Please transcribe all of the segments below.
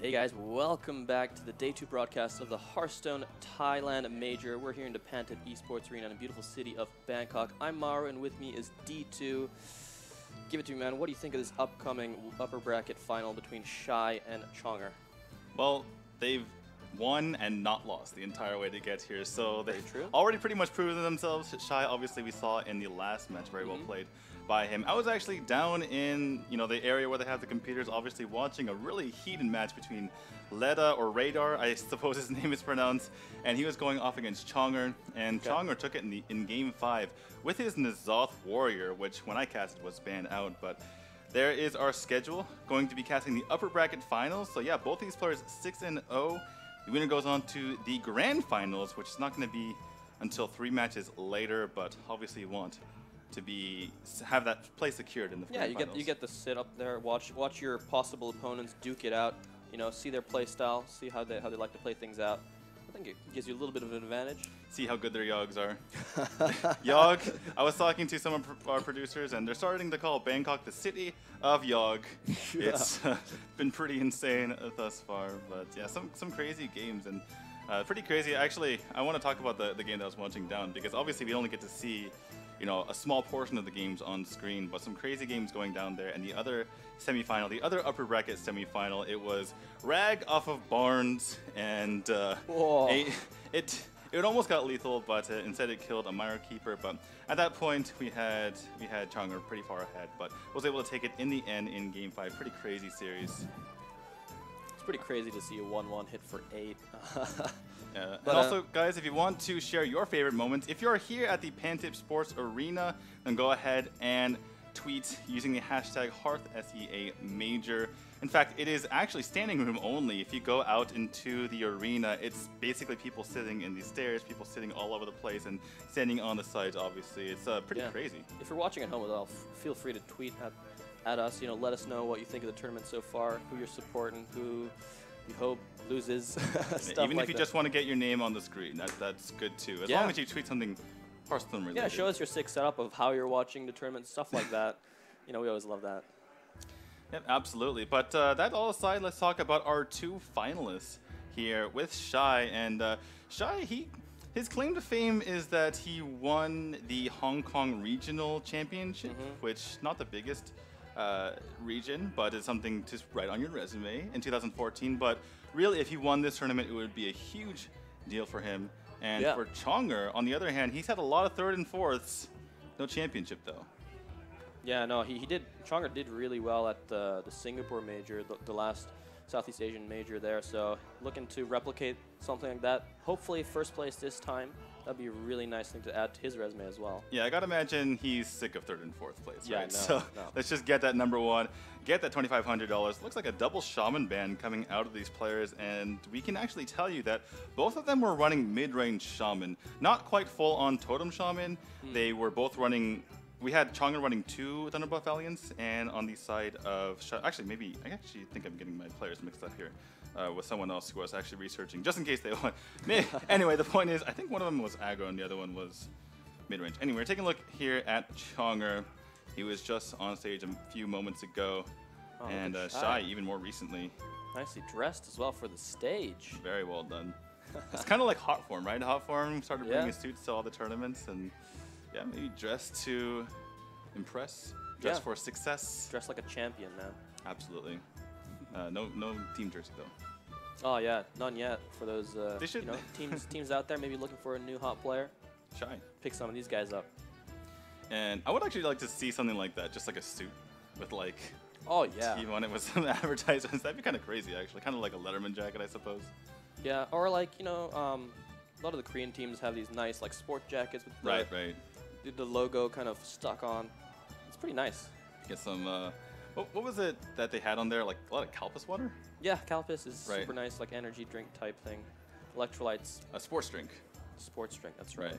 Hey guys, welcome back to the Day 2 broadcast of the Hearthstone Thailand Major. We're here in the Pantip Esports Arena in the beautiful city of Bangkok. I'm Maru and with me is D2. Give it to me, man. What do you think of this upcoming upper bracket final between Shy and Chonger? Well, they've won and not lost the entire way to get here, so they've true. already pretty much proven themselves. Shy, obviously, we saw in the last match, very well played by him. I was actually down in, the area where they have the computers, obviously watching a really heated match between Leda or Radar, I suppose his name is pronounced, and he was going off against Chonger, and Chonger took it in game 5 with his N'Zoth Warrior, which when I casted was banned out, but there is our schedule, going to be casting the upper bracket finals. So yeah, both these players 6-0. The winner goes on to the grand finals, which is not going to be until 3 matches later, but obviously you want to have that place secured in the grand finals. You get to sit up there, watch your possible opponents duke it out, see their play style, see how they like to play things out. I think it gives you a little bit of an advantage. See how good their Yogs are. Yog, I was talking to some of our producers, and they're starting to call Bangkok the city of Yog. It's been pretty insane thus far, but yeah, some crazy games, and pretty crazy. Actually, I want to talk about the game that I was watching down, because obviously we only get to see a small portion of the games on screen, but some crazy games going down there. And the other semifinal, the other upper bracket semifinal, it was Rag off of Barnes, and it almost got lethal, but instead it killed a Myra Keeper. But at that point, we had Chonger pretty far ahead, but was able to take it in the end in game 5. Pretty crazy series. It's pretty crazy to see a 1-1 hit for 8. Yeah. And also, guys, if you want to share your favorite moments, if you're here at the Pantip Sports Arena, then go ahead and tweet using the hashtag HearthSEA Major. In fact, it is actually standing room only. If you go out into the arena, it's basically people sitting in these stairs, people sitting all over the place, and standing on the sides, obviously. It's pretty crazy. If you're watching at home as well, feel free to tweet at us. Let us know what you think of the tournament so far, who you're supporting, who you hope loses. Even if you just want to get your name on the screen, that's good too. As long as you tweet something Hearthstone related. Yeah, show us your sick setup of how you're watching the tournament, stuff like that. We always love that. Yep, absolutely. But that all aside, let's talk about our 2 finalists here with Shy. And Shy, his claim to fame is that he won the Hong Kong Regional Championship, which not the biggest region, but it's something to write on your resume in 2014. But really, if he won this tournament, it would be a huge deal for him. And for Chonger, on the other hand, he's had a lot of 3rd and 4ths. No championship, though. Yeah, no, he did. Chonger did really well at the Singapore major, the last Southeast Asian major there. So looking to replicate something like that. Hopefully first place this time. That'd be a really nice thing to add to his resume as well. Yeah, I gotta imagine he's sick of 3rd and 4th place, yeah, right? So let's just get that number 1, get that $2,500. Looks like a double Shaman band coming out of these players, and we can actually tell you that both of them were running mid-range Shaman. Not quite full-on Totem Shaman. They were both running. We had Chonger running 2 Thunderbuff Valiants, and on the side of I actually think I'm getting my players mixed up here with someone else who was actually researching, just in case they won. Anyway, the point is, I think one of them was aggro and the other one was mid-range. Anyway, we're taking a look here at Chonger. He was just on stage a few moments ago, and Shy even more recently. Nicely dressed as well for the stage. Very well done. It's kind of like Hot Form, right? Hot Form started bringing suits to all the tournaments, and yeah, maybe dress to impress, dress for success. Dress like a champion, man. Absolutely. No team jersey though. Oh yeah, none yet for those they should teams out there maybe looking for a new hot player. Shy. Pick some of these guys up. And I would actually like to see something like that, just like a suit with like team on it with some advertisements. That'd be kind of crazy actually, kind of like a Letterman jacket, I suppose. Yeah, or like a lot of the Korean teams have these nice like sport jackets with the logo kind of stuck on. It's pretty nice. Get some. What was it that they had on there? Like a lot of Calpis water? Yeah, Calpis is super nice, like energy drink type thing. Electrolytes. A sports drink. Sports drink, that's right.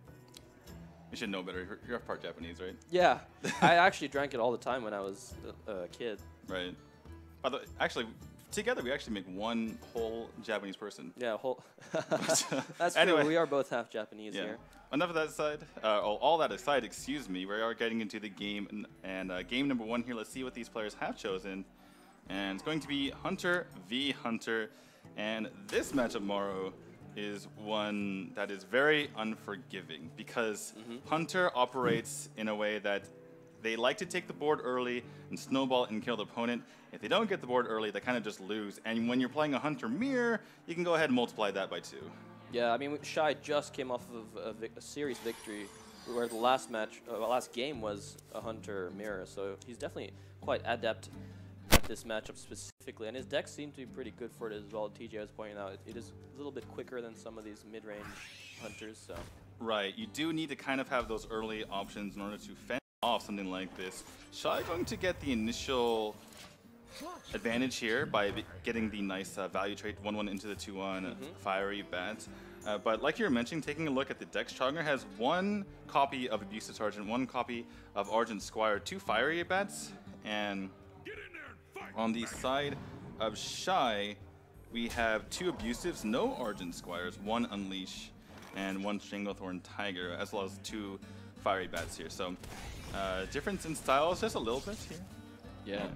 You should know better. You're part Japanese, right? Yeah, I actually drank it all the time when I was a kid. Right. By the way, actually, together we actually make one whole Japanese person. Yeah, that's anyway, true. We are both half Japanese here. Enough of that aside. All that aside, excuse me. We are getting into the game, and game number 1 here. Let's see what these players have chosen. And it's going to be Hunter v Hunter. And this matchup, Mauro, is one that is very unforgiving because Hunter operates in a way that they like to take the board early and snowball and kill the opponent. If they don't get the board early, they kind of just lose. And when you're playing a Hunter mirror, you can go ahead and multiply that by 2. Yeah, I mean, Shy just came off of a series victory where the last game was a Hunter mirror, so he's definitely quite adept at this matchup specifically, and his deck seemed to be pretty good for it as well. TJ was pointing out it is a little bit quicker than some of these mid-range Hunters, so. Right, you do need to kind of have those early options in order to fend off something like this. Shy going to get the initial advantage here by getting the nice value trait 1-1 into the 2-1 fiery bat. But like you were mentioning, taking a look at the decks, Chong'er has 1 copy of Abusive Sergeant, 1 copy of Argent Squire, 2 fiery bats, and on the side of Shy, we have 2 Abusives, no Argent Squires, 1 Unleash, and 1 Stranglethorn Tiger, as well as 2 fiery bats here. So difference in styles just a little bit here. Yeah.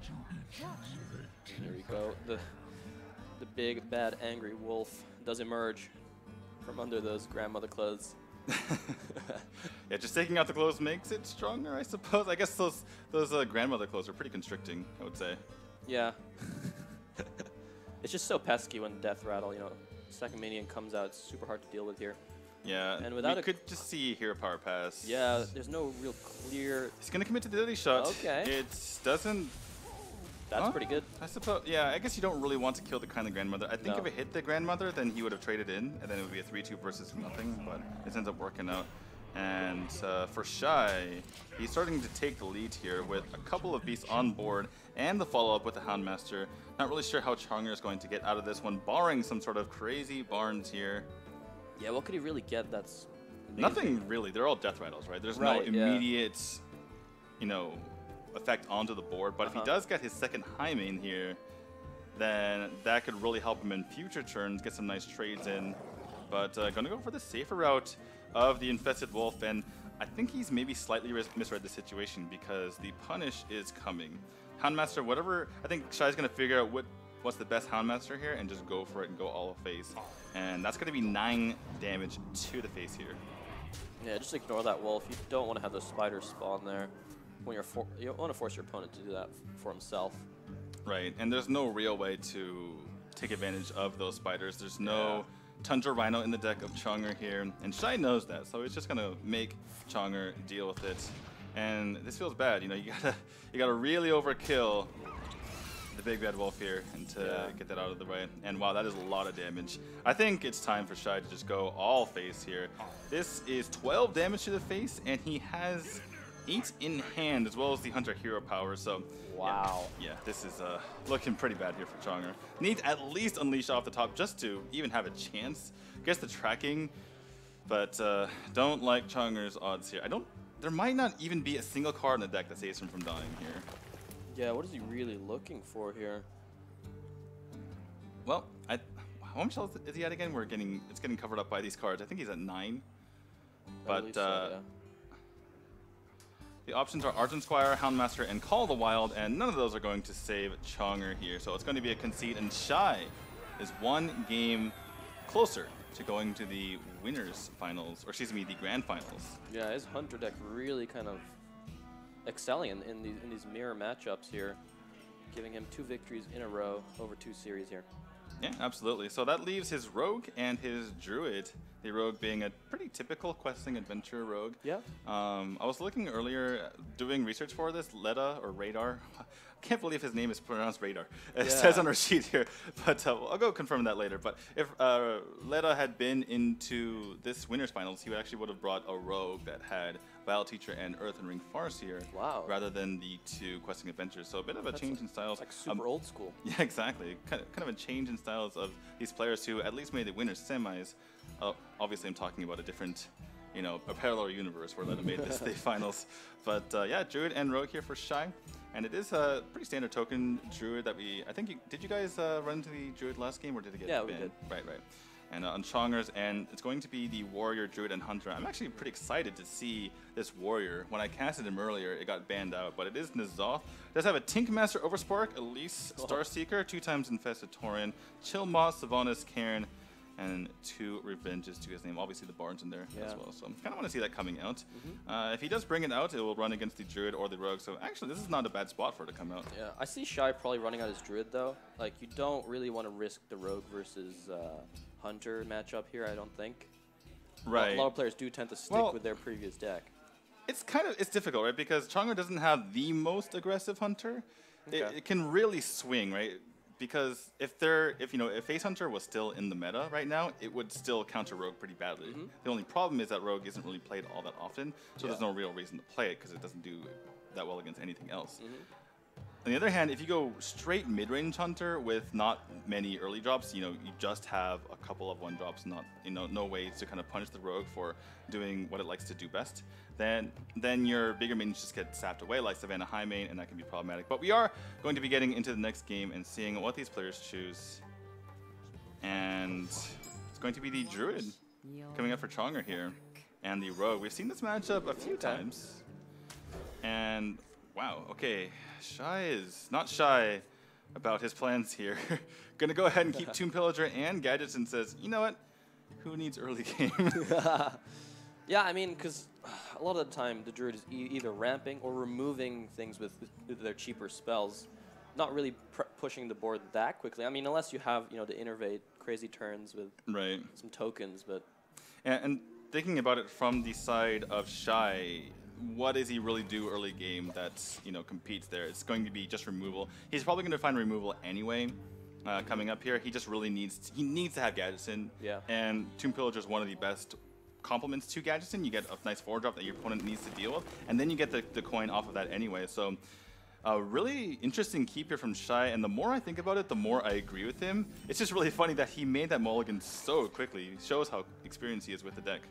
Here we go. The big, bad, angry wolf does emerge from under those grandmother clothes. Yeah, just taking out the clothes makes it stronger, I suppose. I guess those grandmother clothes are pretty constricting, I would say. Yeah. It's just so pesky when Death Rattle, second minion comes out. It's super hard to deal with here. Yeah, and without we could just see Hero Power Pass. Yeah, there's no real clear. He's gonna commit to the Deadly Shot. Okay. It doesn't. That's pretty good. I suppose. Yeah, I guess you don't really want to kill the kind of grandmother. I think No. if it hit the grandmother, then he would have traded in, and then it would be a 3-2 versus nothing. But it ends up working out. And for Shy, he's starting to take the lead here with a couple of beasts on board and the follow-up with the Houndmaster. Not really sure how Chong'er is going to get out of this one, barring some sort of crazy barns here. Yeah, what could he really get that's amazing? Nothing really. They're all death rattles, right? There's no Right, yeah. immediate, effect onto the board. But if he does get his second high main here, then that could really help him in future turns, get some nice trades in. But going to go for the safer route of the Infested Wolf, and I think he's maybe slightly misread the situation because the punish is coming. Houndmaster, whatever, I think Shy's going to figure out what's the best Houndmaster here and just go for it and go all face. And that's going to be 9 damage to the face here. Yeah, just ignore that wolf. You don't want to have those spiders spawn there. When you want to force your opponent to do that for himself. Right, and there's no real way to take advantage of those spiders. There's no Tundra Rhino in the deck of Chong'er here, and Shy knows that, so he's just gonna make Chong'er deal with it. And this feels bad, you gotta really overkill the big bad wolf here and to get that out of the way. And wow, that is a lot of damage. I think it's time for Shy to just go all face here. This is 12 damage to the face, and he has 8 in hand, as well as the Hunter hero power, so wow. Yeah, this is looking pretty bad here for Chong'er. Needs at least Unleash off the top just to even have a chance. Gets the tracking, but don't like Chong'er's odds here. There might not even be a single card in the deck that saves him from dying here. Yeah, what is he really looking for here? Well, how much health is he at again? It's getting covered up by these cards. I think he's at 9. But the options are Argent Squire, Houndmaster, and Call of the Wild, and none of those are going to save Chong'er here. So it's going to be a concede, and Shy is 1 game closer to going to the winners finals, or excuse me, the grand finals. Yeah, his Hunter deck really kind of excelling in these mirror matchups here, giving him 2 victories in a row over 2 series here. Yeah, absolutely. So that leaves his Rogue and his Druid. The Rogue being a pretty typical questing adventure rogue. Yeah. I was looking earlier, doing research for this, Leda or Radar. I can't believe his name is pronounced Radar. It says on our sheet here, but I'll go confirm that later. But if Leda had been into this winners finals, he actually would have brought a rogue that had Battle Teacher and Earthen Ring Farseer, rather than the 2 questing adventures. So a bit of a change in styles. It's like super old school. Yeah, exactly. Kind of a change in styles of these players who at least made the winners semis. Obviously, I'm talking about a different, a parallel universe where Leda made this the finals. But yeah, Druid and Rogue here for Shy. And it is a pretty standard token Druid that did you guys run into the Druid last game, or did it get banned? We did. Right. and on Chonger's end, it's going to be the Warrior, Druid, and Hunter. I'm actually pretty excited to see this Warrior. When I casted him earlier, it got banned out, but it is N'Zoth. Does have a Tinkmaster, Overspark, Elise, Starseeker, 2x Infested Tauren, Chill Moss, Sylvanas, Cairn, and 2 Revenges to his name. Obviously, the Barnes in there as well. So I kind of want to see that coming out. If he does bring it out, it will run against the Druid or the Rogue. So actually, this is not a bad spot for it to come out. Yeah, I see Shy probably running out his Druid, though. Like, you don't really want to risk the Rogue versus Hunter matchup here, I don't think. Right. A lot of players do tend to stick with their previous deck. It's difficult, right? Because Chonger doesn't have the most aggressive Hunter. Okay. It can really swing, right? Because if Face Hunter was still in the meta right now, it would still counter Rogue pretty badly. The only problem is that Rogue isn't really played all that often, so there's no real reason to play it because it doesn't do that well against anything else. On the other hand, if you go straight mid-range Hunter with not many early drops, you just have a couple of 1-drops, not no ways to kind of punish the Rogue for doing what it likes to do best, then your bigger minions just get sapped away like Savannah Highmane, and that can be problematic. But we are going to be getting into the next game and seeing what these players choose. And it's going to be the Druid coming up for Chonger here, and the Rogue. We've seen this matchup a few times. And wow, okay. Shy is not shy about his plans here. Gonna go ahead and keep Tomb Pillager and Gadgets and says, you know what? Who needs early game? Yeah, I mean, because a lot of the time the Druid is either ramping or removing things with their cheaper spells, not really pushing the board that quickly. I mean, unless you have to innervate crazy turns with some tokens, but and thinking about it from the side of Shy, what does he really do early game that competes there? It's going to be just removal. He's probably going to find removal anyway. Coming up here, he just really needs to have Gadgetzan. Yeah. And Tomb Pillager is one of the best complements to Gadgetzan. You get a nice 4-drop that your opponent needs to deal with, and then you get the coin off of that anyway. So a really interesting keep here from Shy, and the more I think about it, the more I agree with him. It's just really funny that he made that mulligan so quickly. It shows how experienced he is with the deck.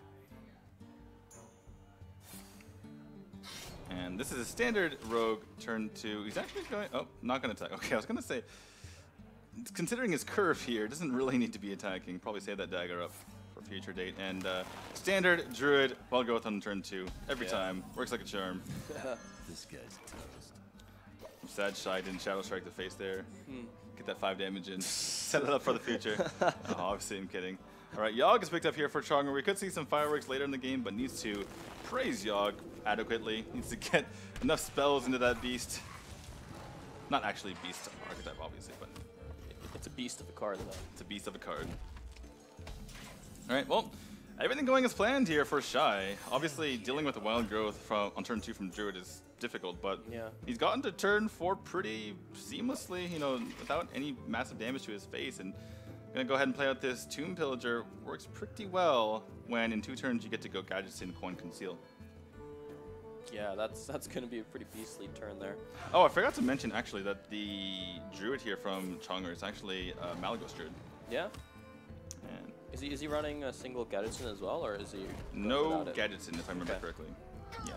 And this is a standard Rogue turn 2. He's actually going... Oh, not going to attack. Okay, I was going to say, considering his curve here, doesn't really need to be attacking. Probably save that dagger up for a future date. And standard Druid, Wild Growth on turn 2. Every time. Works like a charm. This guy's toast. I'm sad Shy didn't Shadow Strike the face there. Get that 5 damage in. Set it up for the future. Obviously, I'm kidding. All right, Yogg is picked up here for Chonger. We could see some fireworks later in the game, but needs to praise Yogg adequately. Needs to get enough spells into that beast. Not actually beast archetype, obviously, but it's a beast of a card, though. It's a beast of a card. All right, well, everything going as planned here for Shy. Obviously, dealing with the Wild Growth on turn 2 from Druid is difficult, but he's gotten to turn 4 pretty seamlessly, without any massive damage to his face. And gonna go ahead and play out this Tomb Pillager. Works pretty well when in 2 turns you get to go Gadgetzan, Coin, Conceal. Yeah, that's gonna be a pretty beastly turn there. Oh, I forgot to mention actually that the Druid here from Chonger is actually Malygos Druid. Yeah. And is he running a single Gadgetzan as well, or is he no Gadgetzan if I remember correctly? Yeah,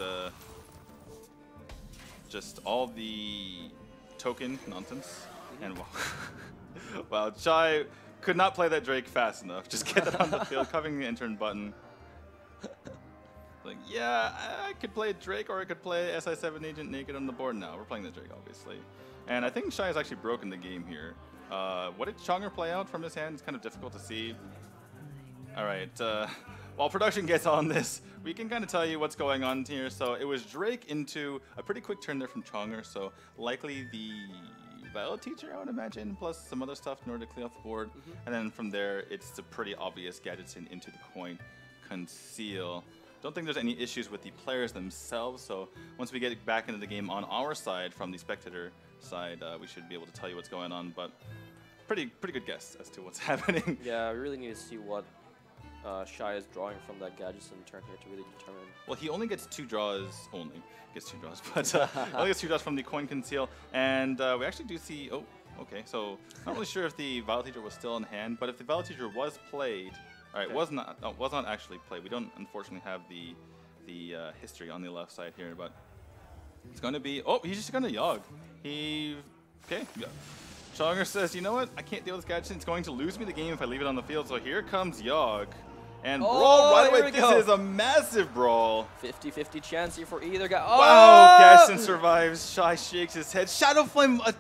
just all the token nonsense and wow, Shy could not play that Drake fast enough. Just get that on the field, covering the enter button. Like, yeah, I could play Drake or I could play SI7 Agent naked on the board. No, we're playing the Drake, obviously. And I think Shy has actually broken the game here. What did Chonger play out from his hand? It's kind of difficult to see. All right, while production gets on this, we can kind of tell you what's going on here. So it was Drake into a pretty quick turn there from Chonger, so likely the Violet Teacher, I would imagine, plus some other stuff in order to clear off the board. And then from there, it's a pretty obvious Gadgetzan into the Coin, Conceal. Don't think there's any issues with the players themselves, so once we get back into the game on our side, from the spectator side, we should be able to tell you what's going on, but pretty good guess as to what's happening. Yeah, we really need to see what Shy is drawing from that Gadgetzan turn here to really determine. Well, he only gets 2 draws, but only gets 2 draws from the Coin Conceal, and we actually do see, oh, okay, so not really sure if the Violet Teacher was still in hand, but if the Violet Teacher was played, all right, was not actually played. We don't unfortunately have the history on the left side here, but it's going to be. Oh, he's just going to Yogg. Okay. Yeah. Chonger says, you know what? I can't deal with this Gadgetzan. It's going to lose me the game if I leave it on the field. So here comes Yogg. And brawl right away. This is a massive brawl. 50-50 chance here for either guy. Wow, Gadgetzan survives. Shy shakes his head. Shadow Flame, a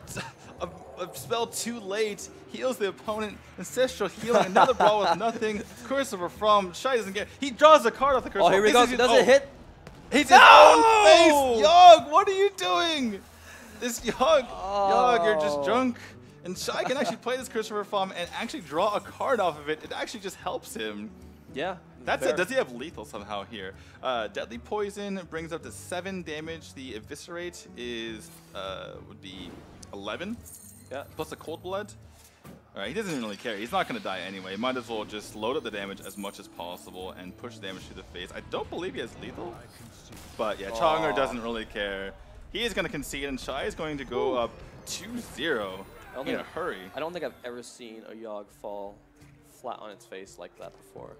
spell too late. Heals the opponent. Ancestral healing. Another brawl with nothing. Curse of From. Shy doesn't get. He draws a card off the curse. Oh, here we go. Does it hit? Hits his own face. Yogg, what are you doing? This Yogg, you're just drunk. And Shy can actually play this Christopher From and actually draw a card off of it. It actually just helps him. Yeah. That's it. Does he have lethal somehow here? Deadly Poison brings up to 7 damage. The Eviscerate is would be 11. Yeah. Plus a Cold Blood. All right, he doesn't really care. He's not going to die anyway. Might as well just load up the damage as much as possible and push damage to the face. I don't believe he has lethal. But yeah, Chonger doesn't really care. He is going to concede, and Shy is going to go up 2-0 in a hurry. I don't think I've ever seen a Yogg fall flat on its face like that before.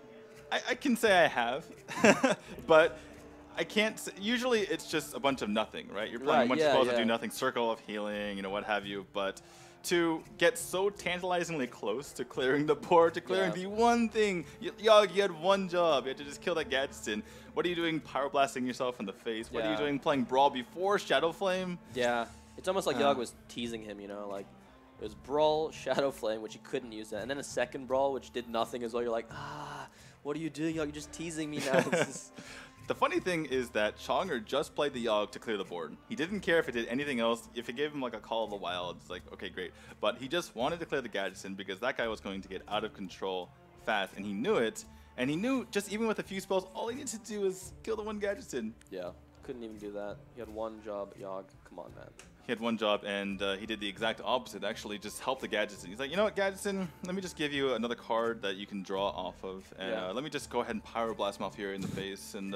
I can say I have, but I can't. Usually it's just a bunch of nothing, right? You're playing a bunch of spells that do nothing, Circle of Healing, what have you. But to get so tantalizingly close to clearing the board, to clearing the one thing, Yogg, you had one job. You had to just kill that Gadgetzan. What are you doing pyroblasting yourself in the face? What are you doing playing Brawl before Shadow Flame? Yeah, it's almost like Yogg was teasing him, like it was Brawl, Shadow Flame, which he couldn't use that, and then a second Brawl, which did nothing as well. You're like, what are you doing, Yogg? You're just teasing me now. The funny thing is that Chonger just played the Yogg to clear the board. He didn't care if it did anything else. If it gave him like a Call of the Wild, it's like, okay, great. But he just wanted to clear the Gadgetzan because that guy was going to get out of control fast, and he knew it. And he knew just even with a few spells, all he needed to do is kill the one Gadgetzan. Yeah, couldn't even do that. He had one job, Yogg. Come on, man. He had one job, and he did the exact opposite, actually just help the Gadgetzan. He's like, you know what, Gadgetzan, let me just give you another card that you can draw off of, and let me just go ahead and Pyroblast Malfurion in the face, and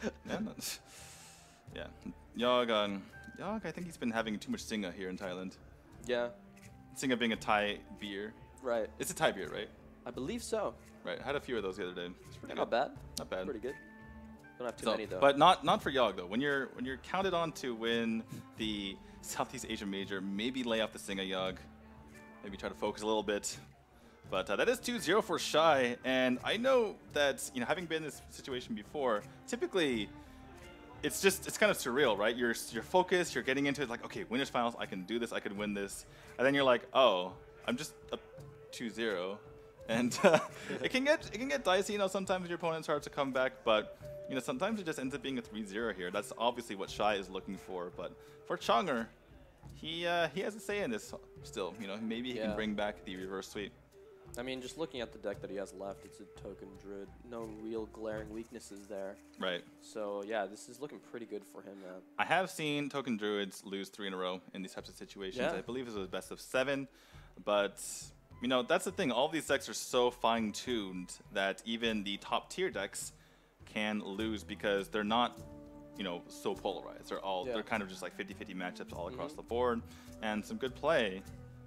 Yogg, I think he's been having too much Singa here in Thailand. Yeah. Singa being a Thai beer. Right. It's a Thai beer, right? I believe so. Right, I had a few of those the other day. It's pretty good. Not bad. Not bad. Pretty good. Don't have too many though. But not for Yogg though. When you're counted on to win the Southeast Asia Major, maybe lay off the Singa Yogg. Maybe try to focus a little bit. But that is 2-0 for Shy, and I know that having been in this situation before, typically it's kind of surreal, right? You're focused, you're getting into it like, okay, winners finals, I can do this, I can win this, and then you're like, oh, I'm just up 2-0. And it can get dicey, sometimes your opponent's hard to come back, but sometimes it just ends up being a 3-0 here. That's obviously what Shy is looking for, but for Chonger, he has a say in this still. Maybe he can bring back the reverse sweep. I mean, just looking at the deck that he has left, it's a Token Druid. No real glaring weaknesses there. Right. So yeah, this is looking pretty good for him, man. I have seen Token Druids lose 3 in a row in these types of situations. Yeah. I believe this was best of 7, but that's the thing. All of these decks are so fine-tuned that even the top-tier decks can lose because they're not, so polarized. They're kind of just like 50-50 matchups all across the board, and some good play,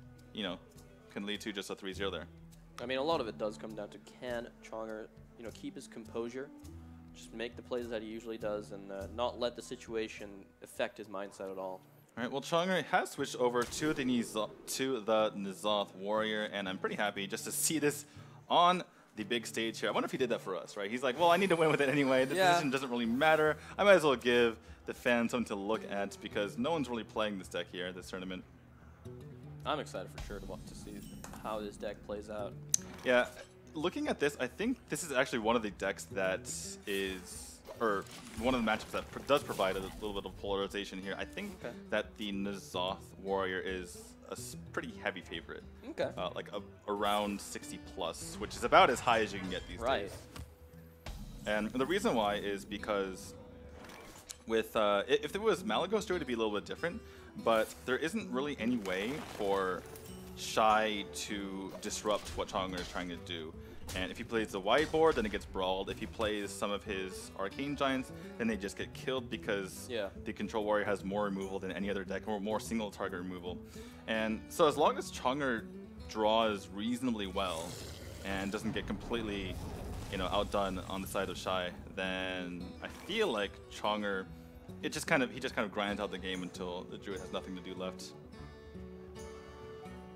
can lead to just a 3-0 there. I mean, a lot of it does come down to can Chonger, keep his composure, just make the plays that he usually does, and not let the situation affect his mindset at all. All right, well, Chonger has switched over to the N'Zoth Warrior, and I'm pretty happy just to see this on the big stage here. I wonder if he did that for us, right? He's like, well, I need to win with it anyway. The position doesn't really matter. I might as well give the fans something to look at because no one's really playing this deck here at this tournament. I'm excited for sure to see how this deck plays out. Yeah, looking at this, I think this is actually one of the decks that is, or one of the matchups that does provide a little bit of polarization here. I think that the N'Zoth Warrior is a pretty heavy favorite. Okay. Like around 60 plus, which is about as high as you can get these days. And the reason why is because with if it was Malygos Druid, it'd be a little bit different, but there isn't really any way for Shy to disrupt what Chonger is trying to do. And if he plays the wide board, then it gets brawled. If he plays some of his Arcane Giants, then they just get killed because the Control Warrior has more removal than any other deck, or more single target removal. And so as long as Chonger draws reasonably well and doesn't get completely outdone on the side of Shy, then I feel like Chonger, he just kind of grinds out the game until the Druid has nothing to do left.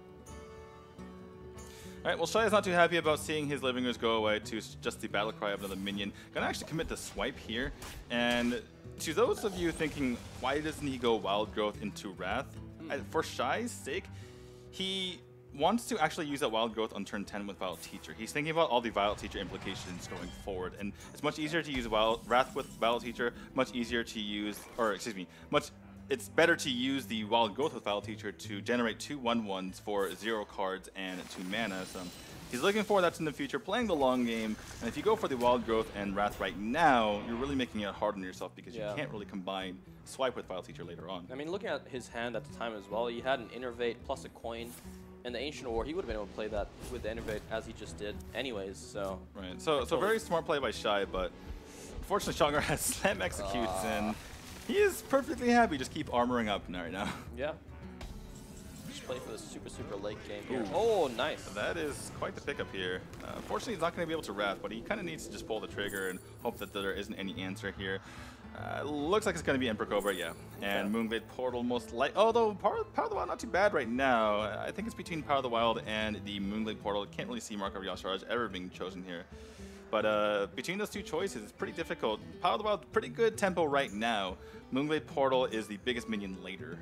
Alright, well, Shy is not too happy about seeing his Living Roots go away to just the battle cry of another minion. Gonna actually commit the swipe here. And to those of you thinking, why doesn't he go Wild Growth into Wrath? For Shy's sake, he wants to actually use that Wild Growth on turn 10 with Violet Teacher. He's thinking about all the Violet Teacher implications going forward. And it's much easier to use Wrath with Violet Teacher, much easier to use, or excuse me, it's better to use the Wild Growth with Violet Teacher to generate 2 1/1s for 0 cards and 2 mana. So he's looking for that in the future, playing the long game. And if you go for the Wild Growth and Wrath right now, you're really making it hard on yourself because you can't really combine Swipe with Violet Teacher later on. I mean, looking at his hand at the time as well, he had an Innervate plus a coin. And the Ancient War, he would have been able to play that with the Innervate as he just did anyways, so... Right, so very smart play by Shy, but unfortunately Chang'e has Slam Executes, and he is perfectly happy just keep armoring up right now. Yeah. Just play for the super late game here. Oh, nice. That is quite the pickup here. Unfortunately, he's not going to be able to Wrath, but he kind of needs to just pull the trigger and hope that there isn't any answer here. Looks like it's going to be Emperor Cobra, yeah. And Moonglade Portal most likely. Although Power of the Wild not too bad right now. I think it's between Power of the Wild and the Moonglade Portal. Can't really see Mark of Yasharaj ever being chosen here. But between those two choices, it's pretty difficult. Power of the Wild, pretty good tempo right now. Moonglade Portal is the biggest minion later.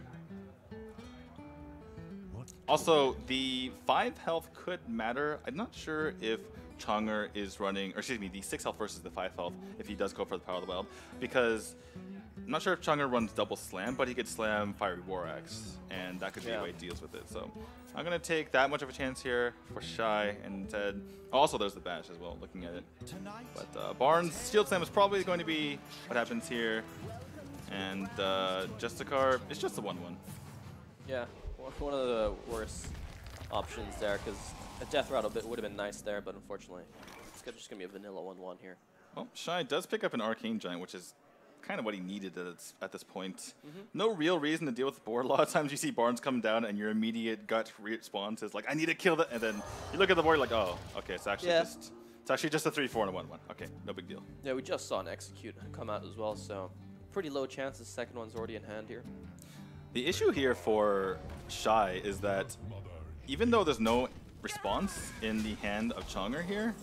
Also, the 5 health could matter. I'm not sure if Chang'e is running, or excuse me, the 6 health versus the 5 health if he does go for the Power of the Wild, because I'm not sure if Chang'e runs double slam, but he could slam Fiery War Axe, and that could be the way he deals with it. So I'm gonna take that much of a chance here for Shy, and instead, also there's the bash as well, looking at it. But Barnes Shield Slam is probably going to be what happens here, and Justicar, it's just a 1/1. Yeah, one of the worst options there, because a Death Rattle would have been nice there, but unfortunately, it's just going to be a vanilla 1/1 here. Well, Shy does pick up an Arcane Giant, which is kind of what he needed at this point. No real reason to deal with the board. A lot of times you see Barnes come down and your immediate gut response is like, I need to kill that, and then you look at the board like, oh, okay, it's actually just a 3/4 and a 1/1. Okay, no big deal. Yeah, we just saw an Execute come out as well, so pretty low chance the second one's already in hand here. The issue here for Shy is that even though there's no response in the hand of Chang'e here,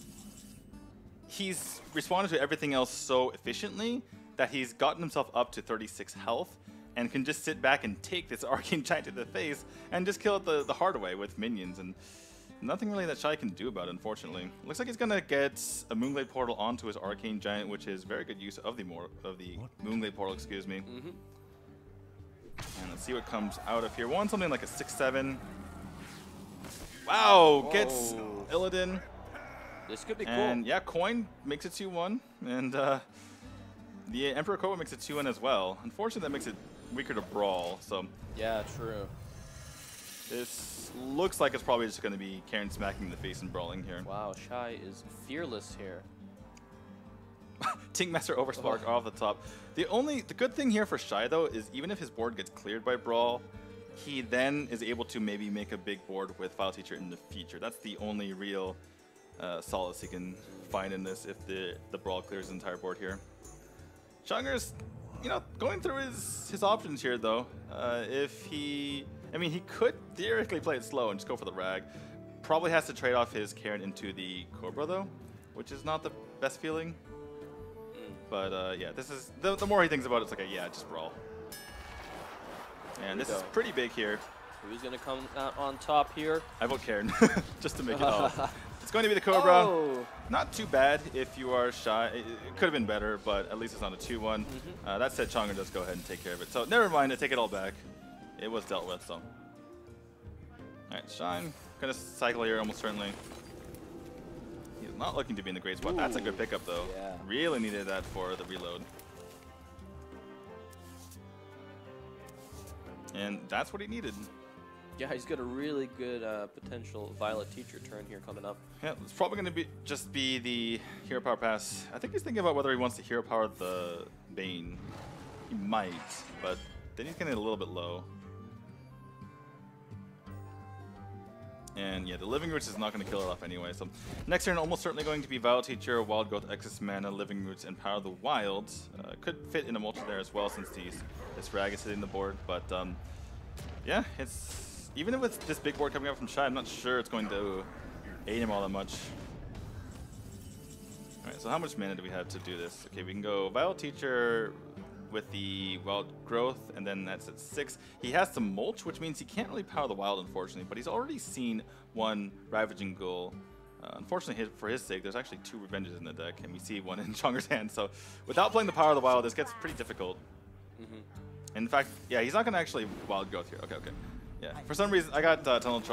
he's responded to everything else so efficiently that he's gotten himself up to 36 health and can just sit back and take this Arcane Giant to the face and just kill it the hard way with minions, and nothing really that Shy can do about it, unfortunately. Looks like he's gonna get a Moonglade Portal onto his Arcane Giant, which is very good use of the Moonglade Portal, excuse me. And let's see what comes out of here. Want something like a 6/7. Wow, gets Illidan. This could be cool. And yeah, Coin makes it 2/1, and the Emperor Cobra makes it 2/1 as well. Unfortunately, that makes it weaker to Brawl. So yeah, true. This looks like it's probably just going to be Karen smacking the face and brawling here. Wow, Shy is fearless here. Tinkmaster Overspark off the top. The good thing here for Shy though is even if his board gets cleared by Brawl, he then is able to maybe make a big board with File Teacher in the future. That's the only real solace he can find in this if the Brawl clears the entire board here. Chang'e's, going through his options here though. He could theoretically play it slow and just go for the Rag. Probably has to trade off his Karen into the Cobra though, which is not the best feeling. But yeah, this is the more he thinks about it, it's like just Brawl. And this is pretty big here. Who's gonna come out on top here? I vote Karen just to make it off. It's going to be the Cobra. Oh. Not too bad if you are Shy. It could have been better, but at least it's not a 2/1. That said, Chang'e does go ahead and take care of it. So never mind, I take it all back. It was dealt with, so. Alright, Shine. Gonna cycle here almost certainly. He's not looking to be in the great spot. That's a good pickup though. Yeah. Really needed that for the reload. And that's what he needed. Yeah, he's got a really good potential Violet Teacher turn here coming up. Yeah, it's probably going to just be the Hero Power pass. I think he's thinking about whether he wants to Hero Power the Bane. He might, but then he's getting a little bit low. And yeah, the Living Roots is not going to kill it off anyway. So next turn, almost certainly going to be Violet Teacher, Wild Growth, Excess Mana, Living Roots, and Power of the Wild. Could fit in a multi there as well since this Rag is hitting the board. But yeah, even with this big board coming up from Shy, I'm not sure it's going to ate him all that much. Alright, so how much mana do we have to do this? Okay, we can go Vile Teacher with the Wild Growth, and then that's at 6. He has some Mulch, which means he can't really Power the Wild, unfortunately, but he's already seen one Ravaging Ghoul. Unfortunately, for his sake, there's actually 2 Revenges in the deck, and we see one in Chonger's hand, so without playing the Power of the Wild, this gets pretty difficult. In fact, yeah, he's not going to actually Wild Growth here. Okay, okay. Yeah, for some reason, I got Tunnel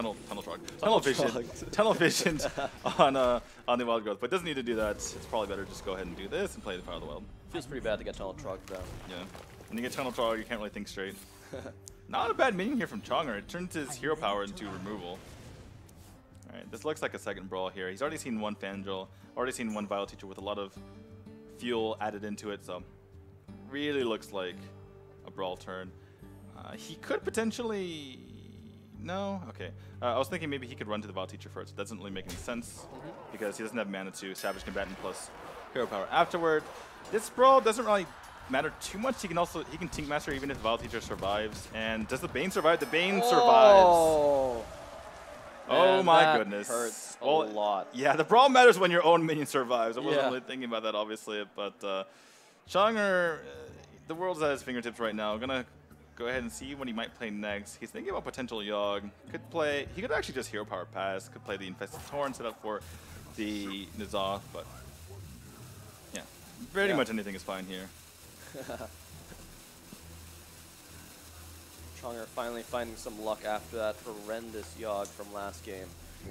Vision on the Wild Growth, but it doesn't need to do that. It's probably better just go ahead and do this and play the Power of the Wild. Feels pretty bad to get Tunnel Trog down. Yeah. When you get Tunnel Trog, you can't really think straight. Not a bad minion here from Chonger. It turns his hero power into removal. Alright, this looks like a second brawl here. He's already seen one Fangel, already seen one Vile Teacher with a lot of fuel added into it, so really looks like a brawl turn. He could potentially... No? Okay. I was thinking maybe he could run to the Vile Teacher first. It doesn't really make any sense because he doesn't have mana to Savage Combatant plus hero power afterward. This brawl doesn't really matter too much. He can Tink Master even if the Vile Teacher survives. And does the Bane survive? The Bane survives. Oh my goodness. Hurts a lot. Yeah, the brawl matters when your own minion survives. I wasn't really thinking about that, obviously, but Chonger, the world's at his fingertips right now. Gonna go ahead and see what he might play next. He's thinking about potential Yogg. He could actually just hero power pass. Could play the Infested Torrent set up for the N'Zoth, but yeah, pretty much anything is fine here. Chonger finally finding some luck after that horrendous Yogg from last game.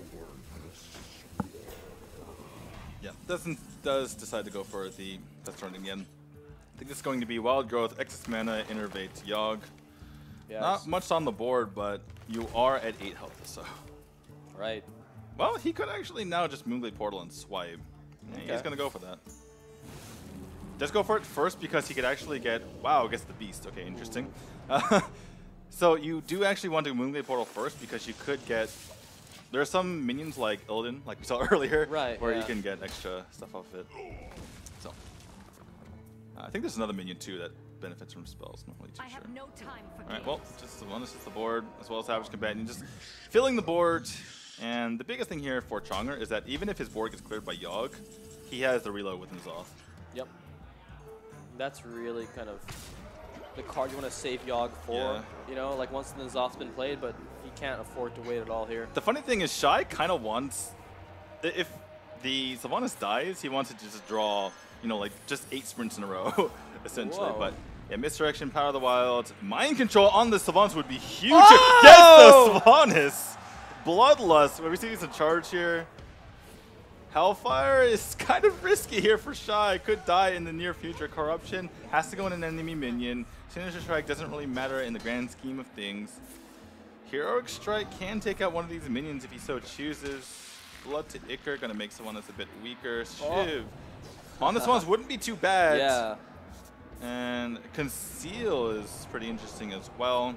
Yeah, does decide to go for the Infested Torrent again. I think this is going to be Wild Growth, excess mana, Innervate, Yogg. Yes. Not much on the board, but you are at 8 health, so. Right. Well, he could actually now just Moonglade Portal and swipe. Yeah, he's going to go for that. Just go for it first because he could actually get... Wow, gets the Beast. Okay, interesting. So you do actually want to Moonglade Portal first because you could get... There are some minions like Illidan, like we saw earlier, where you can get extra stuff off of it. So I think there's another minion too that benefits from spells. Not really too sure. No time for All right, well, just one is the board as well as Savage Combatant, just filling the board. And the biggest thing here for Chonger is that even if his board gets cleared by Yogg, he has the reload with N'Zoth. Yep. That's really kind of the card you want to save Yogg for. Yeah. You know, like once the N'Zoth's been played, but he can't afford to wait at all here. The funny thing is, Shy kind of wants, if the Sylvanas dies, he wants to just draw, you know, like just 8 sprints in a row, essentially. Whoa. But yeah, Misdirection, Power of the Wild, Mind Control on the Sylvanas would be huge. Oh! Yes, the Sylvanas! Bloodlust. We're receiving some charge here. Hellfire is kind of risky here for Shy. Could die in the near future. Corruption has to go in an enemy minion. Sinister Strike doesn't really matter in the grand scheme of things. Heroic Strike can take out one of these minions if he so chooses. Blood to Ichor, gonna make someone that's a bit weaker. Shiv. On this one wouldn't be too bad. Yeah. And Conceal is pretty interesting as well.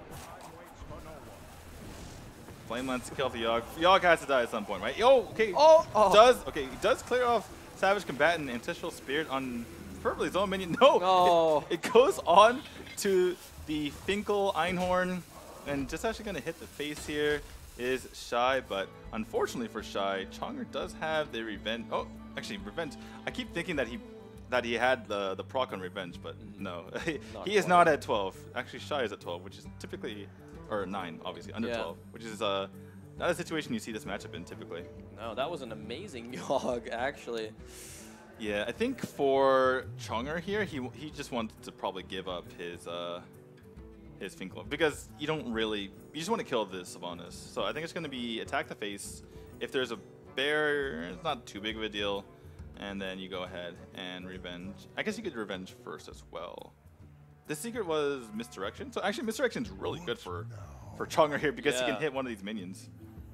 Flame Lance to kill the Yogg. Yogg has to die at some point, right? Oh, okay. He does clear off Savage Combatant, Ancestral Spirit on preferably his own minion. No, it goes on to the Finkel Einhorn, and just actually going to hit the face here is Shy, but unfortunately for Shy, Chonger does have the Revenge. Oh, actually, Revenge. I keep thinking that he had the proc on Revenge, but no. He is not at 12. Actually, Shy is at 12, which is typically... Or 9, obviously, under 12, which is not a situation you see this matchup in typically. No, that was an amazing Yogg, actually. Yeah, I think for Chonger here, he just wanted to probably give up his Finkel because you just want to kill the Sylvanas. So I think it's going to be attack the face. If there's a bear, it's not too big of a deal, and then you go ahead and Revenge. I guess you could Revenge first as well. The secret was Misdirection. So actually, Misdirection is really good for Chonger here because he can hit one of these minions.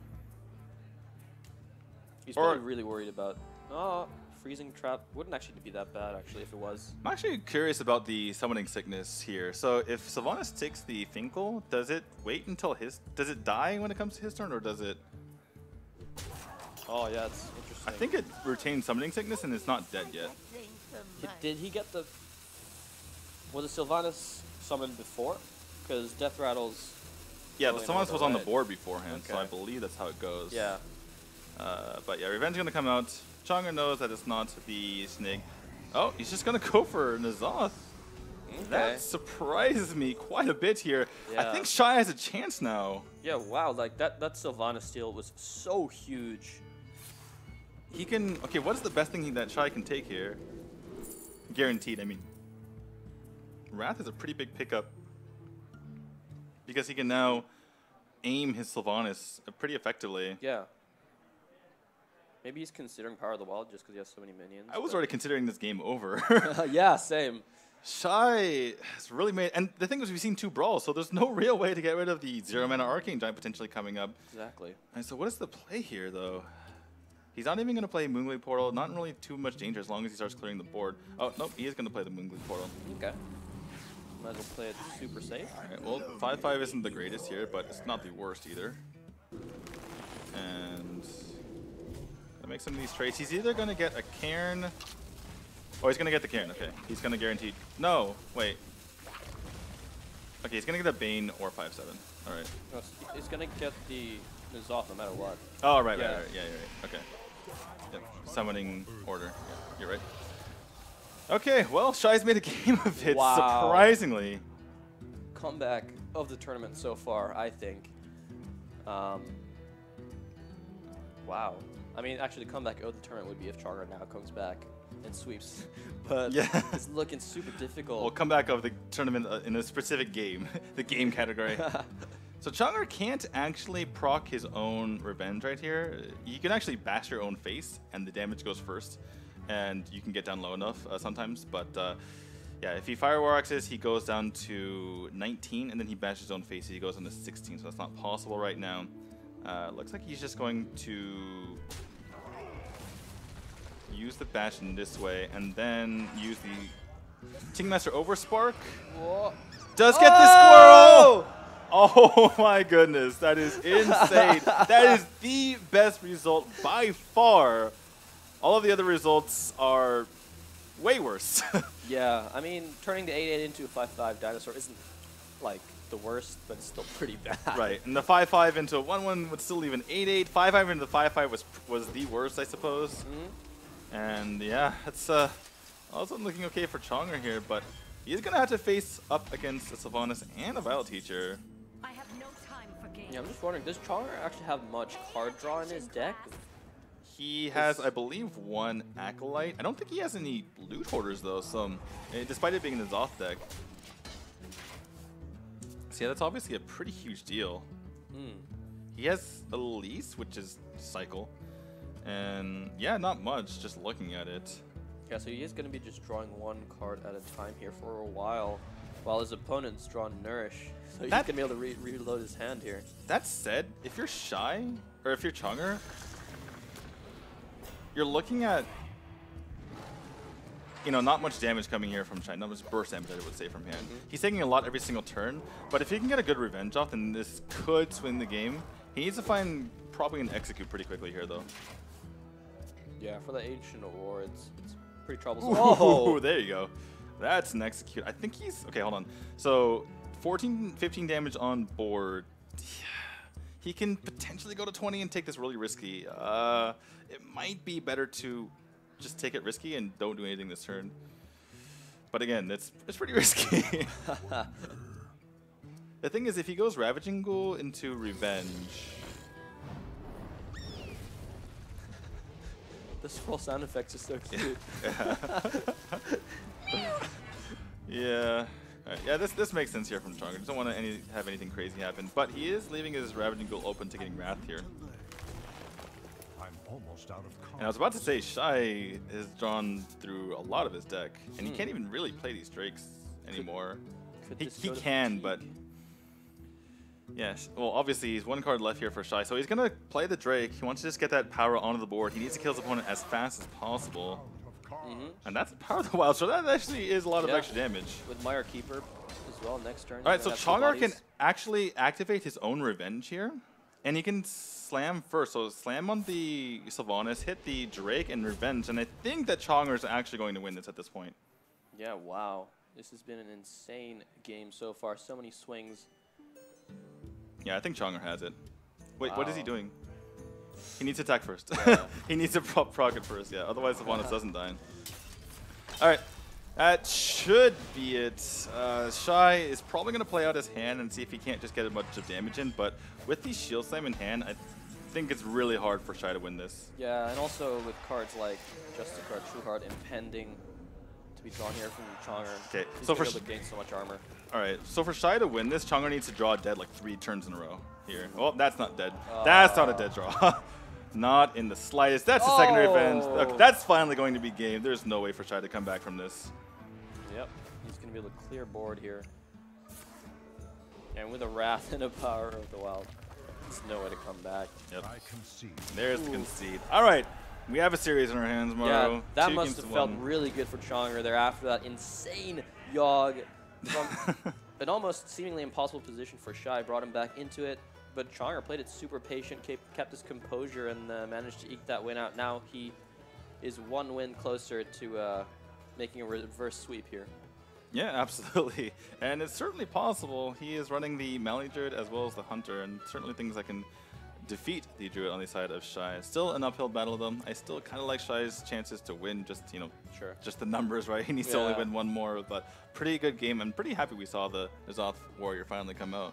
He's probably really worried about... Freezing Trap wouldn't actually be that bad, actually, if it was. I'm actually curious about the Summoning Sickness here. So if Sylvanas takes the Finkel, does it wait until does it die when it comes to his turn, or does it... Oh, yeah, it's interesting. I think it retains Summoning Sickness and it's not dead yet. Did he get the... Was it Sylvanas summoned before? Because Death Rattle's... Yeah, the Sylvanas was on the board beforehand, so I believe that's how it goes. Yeah. But yeah, Revenge is gonna come out. Chonger knows that it's not the Snake. Oh, he's just gonna go for N'Zoth. Okay. That surprises me quite a bit here. I Yeah. think Shy has a chance now. Yeah, wow, like that Sylvanas steal was so huge. He can. Okay, what is the best thing that Shy can take here? Guaranteed, I mean. Wrath is a pretty big pickup because he can now aim his Sylvanas pretty effectively. Yeah. Maybe he's considering Power of the Wild just because he has so many minions. I was but- already considering this game over. Yeah, same. Shy has really made, and the thing is, we've seen 2 brawls, so there's no real way to get rid of the 0-mana Arcane Giant potentially coming up. Exactly. And so what is the play here, though? He's not even going to play Moonglade Portal. Not really too much danger as long as he starts clearing the board. Oh, nope, he is going to play the Moonglade Portal. Okay. Might as well play it super safe. Alright, well, 5-5 isn't the greatest here, but it's not the worst either. And gonna make some of these trades. He's either going to get a Cairn. Oh, he's going to get the Cairn. Okay, he's going to guarantee. No, wait. Okay, he's going to get a Bane or 5-7. Alright. No, he's gonna get the N'Zoth no matter what. Oh, right, Yeah. right. Yeah, you're right. Okay. Yep. Summoning order. Yeah, you're right. Okay, well, Shy's made a game of it, Wow. surprisingly. Comeback of the tournament so far, I think. Wow. I mean, actually, the comeback of the tournament would be if Chonger now comes back and sweeps. But Yeah. it's looking super difficult. We'll come back of the tournament in a specific game, the game category. So Chonger can't actually proc his own Revenge right here. You can actually bash your own face, and the damage goes first, and you can get down low enough sometimes. But yeah, if he Fire War Axes, he goes down to 19, and then he bashes his own face, he goes down to 16, so that's not possible right now. Looks like he's just going to use the bash in this way, and then use the Tingmaster Overspark. Whoa. Does get the squirrel! Oh my goodness, that is insane. That is the best result by far. All of the other results are way worse. Yeah, I mean, turning the 8-8 into a 5-5 dinosaur isn't, like, the worst, but it's still pretty bad. Right, and the 5-5 into a 1-1 would still leave an 8-8. 5-5 into the 5-5 was the worst, I suppose. Mm-hmm. And yeah, it's also looking okay for Chonger here, but he's going to have to face up against a Sylvanas and a Vile Teacher. I have no time for games. Yeah, I'm just wondering, does Chonger actually have much card draw in his deck? He has, I believe, 1 Acolyte. I don't think he has any loot hoarders, though, so despite it being in the Zoth deck. So yeah, that's obviously a pretty huge deal. He has Elise, which is Cycle. And yeah, not much, just looking at it. Yeah, so he is going to be just drawing 1 card at a time here for a while his opponent's drawn Nourish. So he's going to be able to reload his hand here. That said, if you're Shy, or if you're Chonger, you're looking at, you know, not much damage coming here from Shy, not much burst damage, I would say, from hand. He's taking a lot every single turn, but if he can get a good Revenge off, then this could swing the game. He needs to find probably an Execute pretty quickly here, though. Yeah, for the Ancient Aurora, it's pretty troublesome. Ooh, Oh! there you go. That's an Execute. I think he's, okay, hold on. So 14, 15 damage on board. He can potentially go to 20 and take this really risky. It might be better to just take it risky and don't do anything this turn. But again, it's pretty risky. The thing is, if he goes Ravaging Ghoul into Revenge, The swirl sound effects are so cute. yeah. Yeah, this makes sense here from Chonger. Just don't want to have anything crazy happen. But he is leaving his Ravaging Ghoul open to getting Wrath here. I'm almost out of And I was about to say, Shy has drawn through a lot of his deck, and he can't even really play these Drakes anymore. Could He this go to can, fatigue? but yes. Well, obviously, he's 1 card left here for Shy, so he's going to play the Drake. He wants to just get that power onto the board. He needs to kill his opponent as fast as possible. And that's Power of the Wild, so that actually is a lot of Yeah. extra damage. With Mire Keeper as well next turn. All right, he's so gonna have two Chonger can bodies. actually activate his own Revenge here, and he can slam first. So slam on the Sylvanas, hit the Drake, and Revenge. And I think that Chonger is actually going to win this at this point. Yeah, wow. This has been an insane game so far. So many swings. Yeah, I think Chonger has it. Wait, what is he Wow. doing? He needs to attack first. Yeah. He needs to proc it first, yeah. Otherwise, Sylvanas doesn't die. Alright. That should be it. Shy is probably going to play out his hand and see if he can't just get a bunch of damage in, but with the Shield Slam in hand, I think it's really hard for Shy to win this. Yeah, and also with cards like Justicar, Trueheart impending to be drawn here from Chonger. Okay, He's so gonna for be able to gain so much armor. Alright, so for Shy to win this, Chonger needs to draw dead like 3 turns in a row here. Well, that's not dead. That's not a dead draw. Not in the slightest. That's the secondary event. Okay, that's finally going to be game. There's no way for Shy to come back from this. Yep, he's going to be able to clear board here. And with a Wrath and a Power of the Wild, there's no way to come back. Yep. I concede. There's the concede. Alright, we have a series in our hands, Maru. Yeah, that 2 must games have to felt 1. really good for Chonger there after that insane Yogg from an almost seemingly impossible position for Shy, brought him back into it. But Chonger played it super patient, kept his composure, and managed to eke that win out. Now he is 1 win closer to making a reverse sweep here. Yeah, absolutely. And it's certainly possible. He is running the Mali Druid as well as the Hunter, and certainly things that can defeat the Druid on the side of Shy. Still an uphill battle, though. I still kind of like Shy's chances to win, just, you know, Sure. just the numbers, right? He needs to only win 1 more, but pretty good game. I'm pretty happy we saw the N'Zoth Warrior finally come out.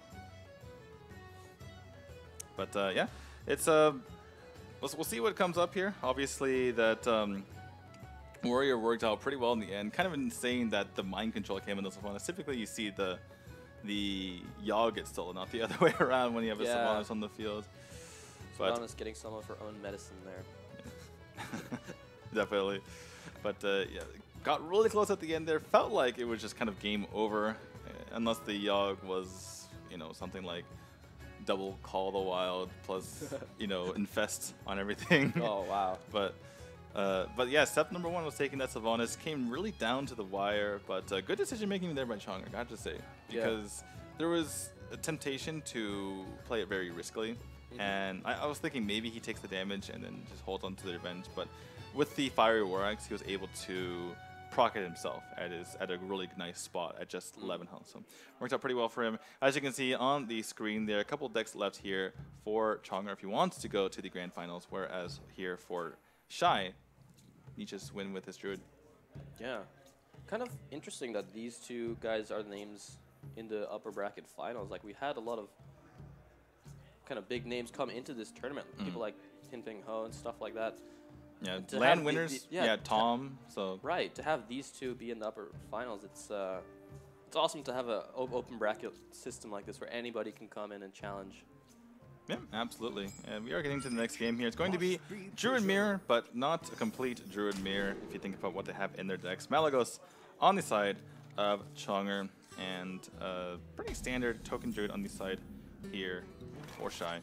But yeah, it's we'll see what comes up here. Obviously, that Warrior worked out pretty well in the end. Kind of insane that the mind control came in this one. Typically, you see the Yogg gets stolen, not the other way around when you have a Sylvanas on the field. But Sylvanas getting some of her own medicine there. definitely. But yeah, got really close at the end there. Felt like it was just kind of game over, unless the Yogg was, you know, something like double Call the Wild plus, you know, infest on everything. Oh, wow. But yeah, step number 1 was taking that Sylvanas. Came really down to the wire, but good decision making there by Chonger, I have to say, because there was a temptation to play it very riskily, and I was thinking maybe he takes the damage and then just holds on to the revenge. But with the Fiery War Axe, he was able to proc it himself at a really nice spot at just 11 health. So worked out pretty well for him. As you can see on the screen, there are a couple decks left here for Chonger if he wants to go to the grand finals, whereas here for Shy, he just win with his Druid. Yeah. Kind of interesting that these two guys are the names in the upper bracket finals. Like, we had a lot of kind of big names come into this tournament. People like Hin Ping Ho and stuff like that. Yeah, To land have winners. Yeah, Tom. So right, to have these two be in the upper finals, it's awesome to have a open bracket system like this where anybody can come in and challenge. yeah, absolutely. And we are getting to the next game here. It's going to be Druid Mirror, but not a complete Druid Mirror if you think about what they have in their decks. Malygos on the side of Chonger, and pretty standard token Druid on the side here for Shy.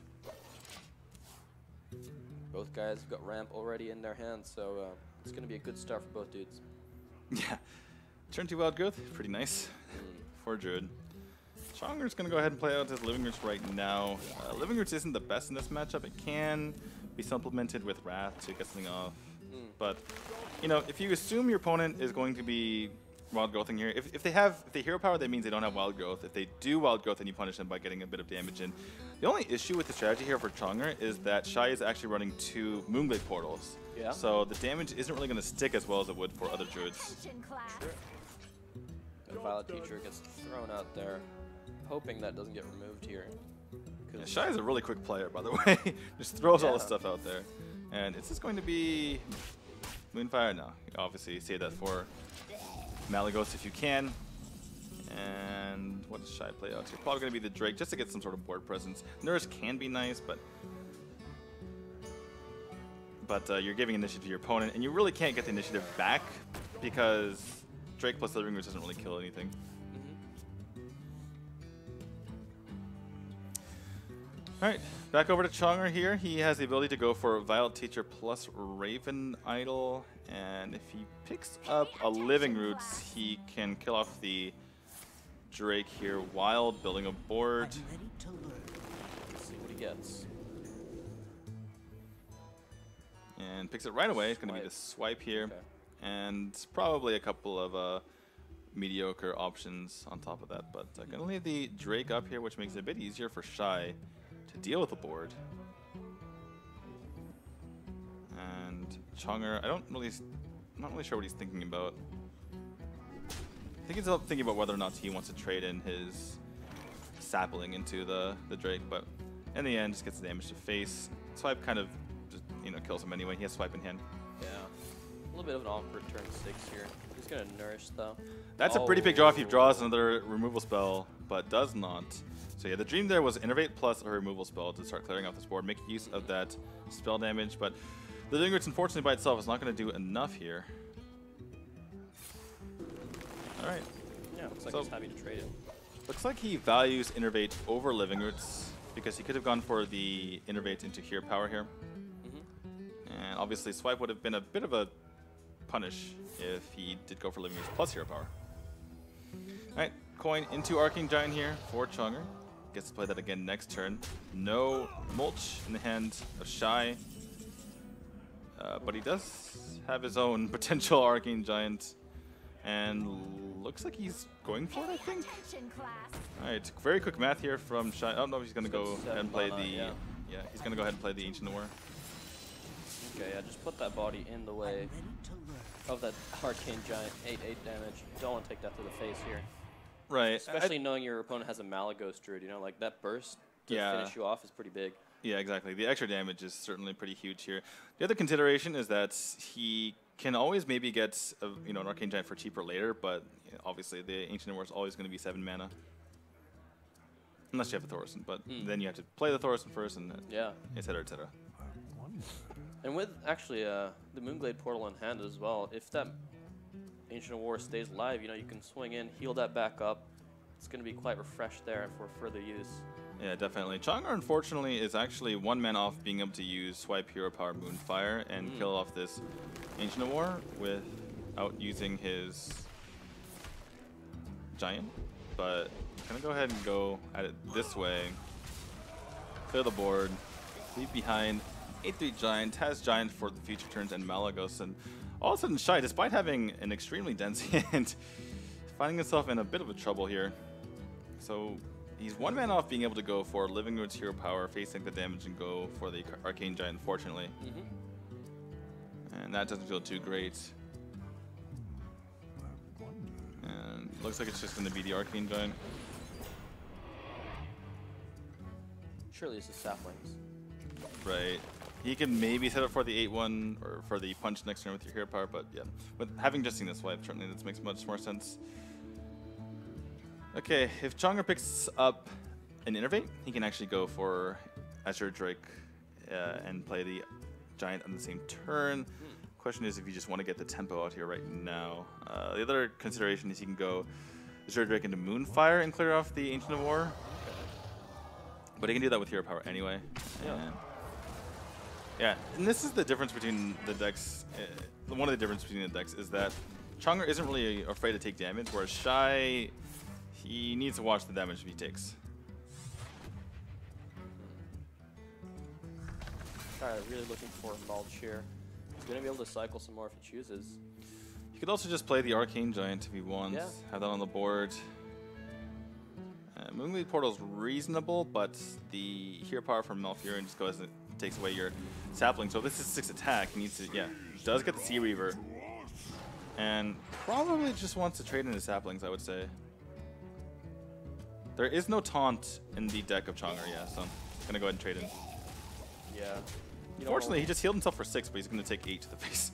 Both guys have got ramp already in their hands, so it's going to be a good start for both dudes. Yeah, turn 2 Wild Growth, pretty nice for Druid. Chonger's going to go ahead and play out his Living Roots right now. Living Roots isn't the best in this matchup. It can be supplemented with Wrath to get something off. But, you know, if you assume your opponent is going to be Wild Growthing here, if they hero power, that means they don't have Wild Growth. If they do Wild Growth, then you punish them by getting a bit of damage in. The only issue with the strategy here for Chonger is that Shy is actually running 2 Moonblade portals. Yeah. So the damage isn't really going to stick as well as it would for other Druids. Attention, class. The Violet Teacher gets thrown out there, hoping that doesn't get removed here. Yeah, Shy is a really quick player, by the way. Just throws all the stuff out there. And it's just going to be Moonfire now. Obviously, save that for Malygos if you can. And what does Shy play out here? Probably going to be the Drake just to get some sort of board presence. Nurse can be nice, but you're giving initiative to your opponent, and you really can't get the initiative back because Drake plus Living Roots doesn't really kill anything. Alright, back over to Chonger here. He has the ability to go for Violet Teacher plus Raven Idol, and if he picks up a Living Roots, he can kill off the Drake here while building a board. Let's see what he gets. And picks it right away. It's going to be the swipe here. Okay. And probably a couple of mediocre options on top of that. But going to leave the Drake up here, which makes it a bit easier for Shy to deal with the board. Chonger, I'm not really sure what he's thinking about. I think he's thinking about whether or not he wants to trade in his sapling into the Drake, but in the end, just gets the damage to face. Swipe kind of just, kills him anyway. He has swipe in hand. Yeah. A little bit of an awkward turn 6 here. He's going to nourish, though. That's a pretty big draw if he draws another removal spell, but does not. So yeah, the dream there was Innervate plus a removal spell to start clearing off this board, make use of that spell damage, but the Living Roots, unfortunately, by itself is not going to do enough here. Alright. Yeah, looks like he's happy to trade it. Looks like he values Innervate over Living Roots, because he could have gone for the Innervate into Hero Power here. And obviously Swipe would have been a bit of a punish if he did go for Living Roots plus Hero Power. Alright, coin into Arcane Giant here for Chonger. Gets to play that again next turn. No Mulch in the hand of Shy. But he does have his own potential Arcane Giant. And looks like he's going for it, I think. Alright, very quick math here from Shy. I don't know if he's going to go ahead and play the... Yeah, he's going to go ahead and play the Ancient War. Okay, yeah, just put that body in the way of that Arcane Giant. 8/8 damage. Don't want to take that to the face here. Right. Especially knowing your opponent has a Malagos Druid, like that burst to finish you off is pretty big. Yeah, exactly. The extra damage is certainly pretty huge here. The other consideration is that he can always maybe get an Arcane Giant for cheaper later, but obviously the Ancient War is always going to be 7 mana. Unless you have a Thaurissan, but then you have to play the Thaurissan first, and et cetera, et cetera. And with actually the Moonglade Portal in hand as well, if that Ancient War stays alive, you can swing in, heal that back up. It's going to be quite refreshed there for further use. Yeah, definitely. Chonger, unfortunately, is actually 1 man off being able to use Swipe, Hero Power, Moonfire, and kill off this Ancient War without using his Giant. But I'm going to go ahead and go at it this way. Clear the board. Leave behind 8/3 Giant, has Giant for the future turns and Malagos, and all of a sudden Shy, despite having an extremely dense hand, finding himself in a bit of a trouble here. So he's 1 man off being able to go for Living Roots Hero Power, facing the damage, and go for the Arcane Giant, unfortunately. And that doesn't feel too great. And looks like it's just going to be the Arcane Giant. Surely it's the Saplings. Right. He can maybe set up for the 8/1 or for the punch next turn with your Hero Power, but yeah. With having just seen this swipe, certainly this makes much more sense. Okay, if Chonger picks up an Innervate, he can actually go for Azure Drake and play the Giant on the same turn. Question is if you just want to get the tempo out here right now. The other consideration is he can go Azure Drake into Moonfire and clear off the Ancient of War. But he can do that with Hero Power anyway. Yeah, and this is the difference between the decks. One of the differences between the decks is that Chonger isn't really afraid to take damage, whereas Shy, he needs to watch the damage he takes. Shy really looking for a Mulch here. He's going to be able to cycle some more if he chooses. He could also just play the Arcane Giant if he wants. Have that on the board. Moonglade Portal's reasonable, but the Hero Power from Malfurion just goes and takes away your sapling. So this is 6 attack. He needs to, does get the Sea Reaver. And probably just wants to trade in his saplings, I would say. There is no taunt in the deck of Chonger, so I'm going to go ahead and trade in. Yeah. Unfortunately, he just healed himself for 6, but he's going to take 8 to the face.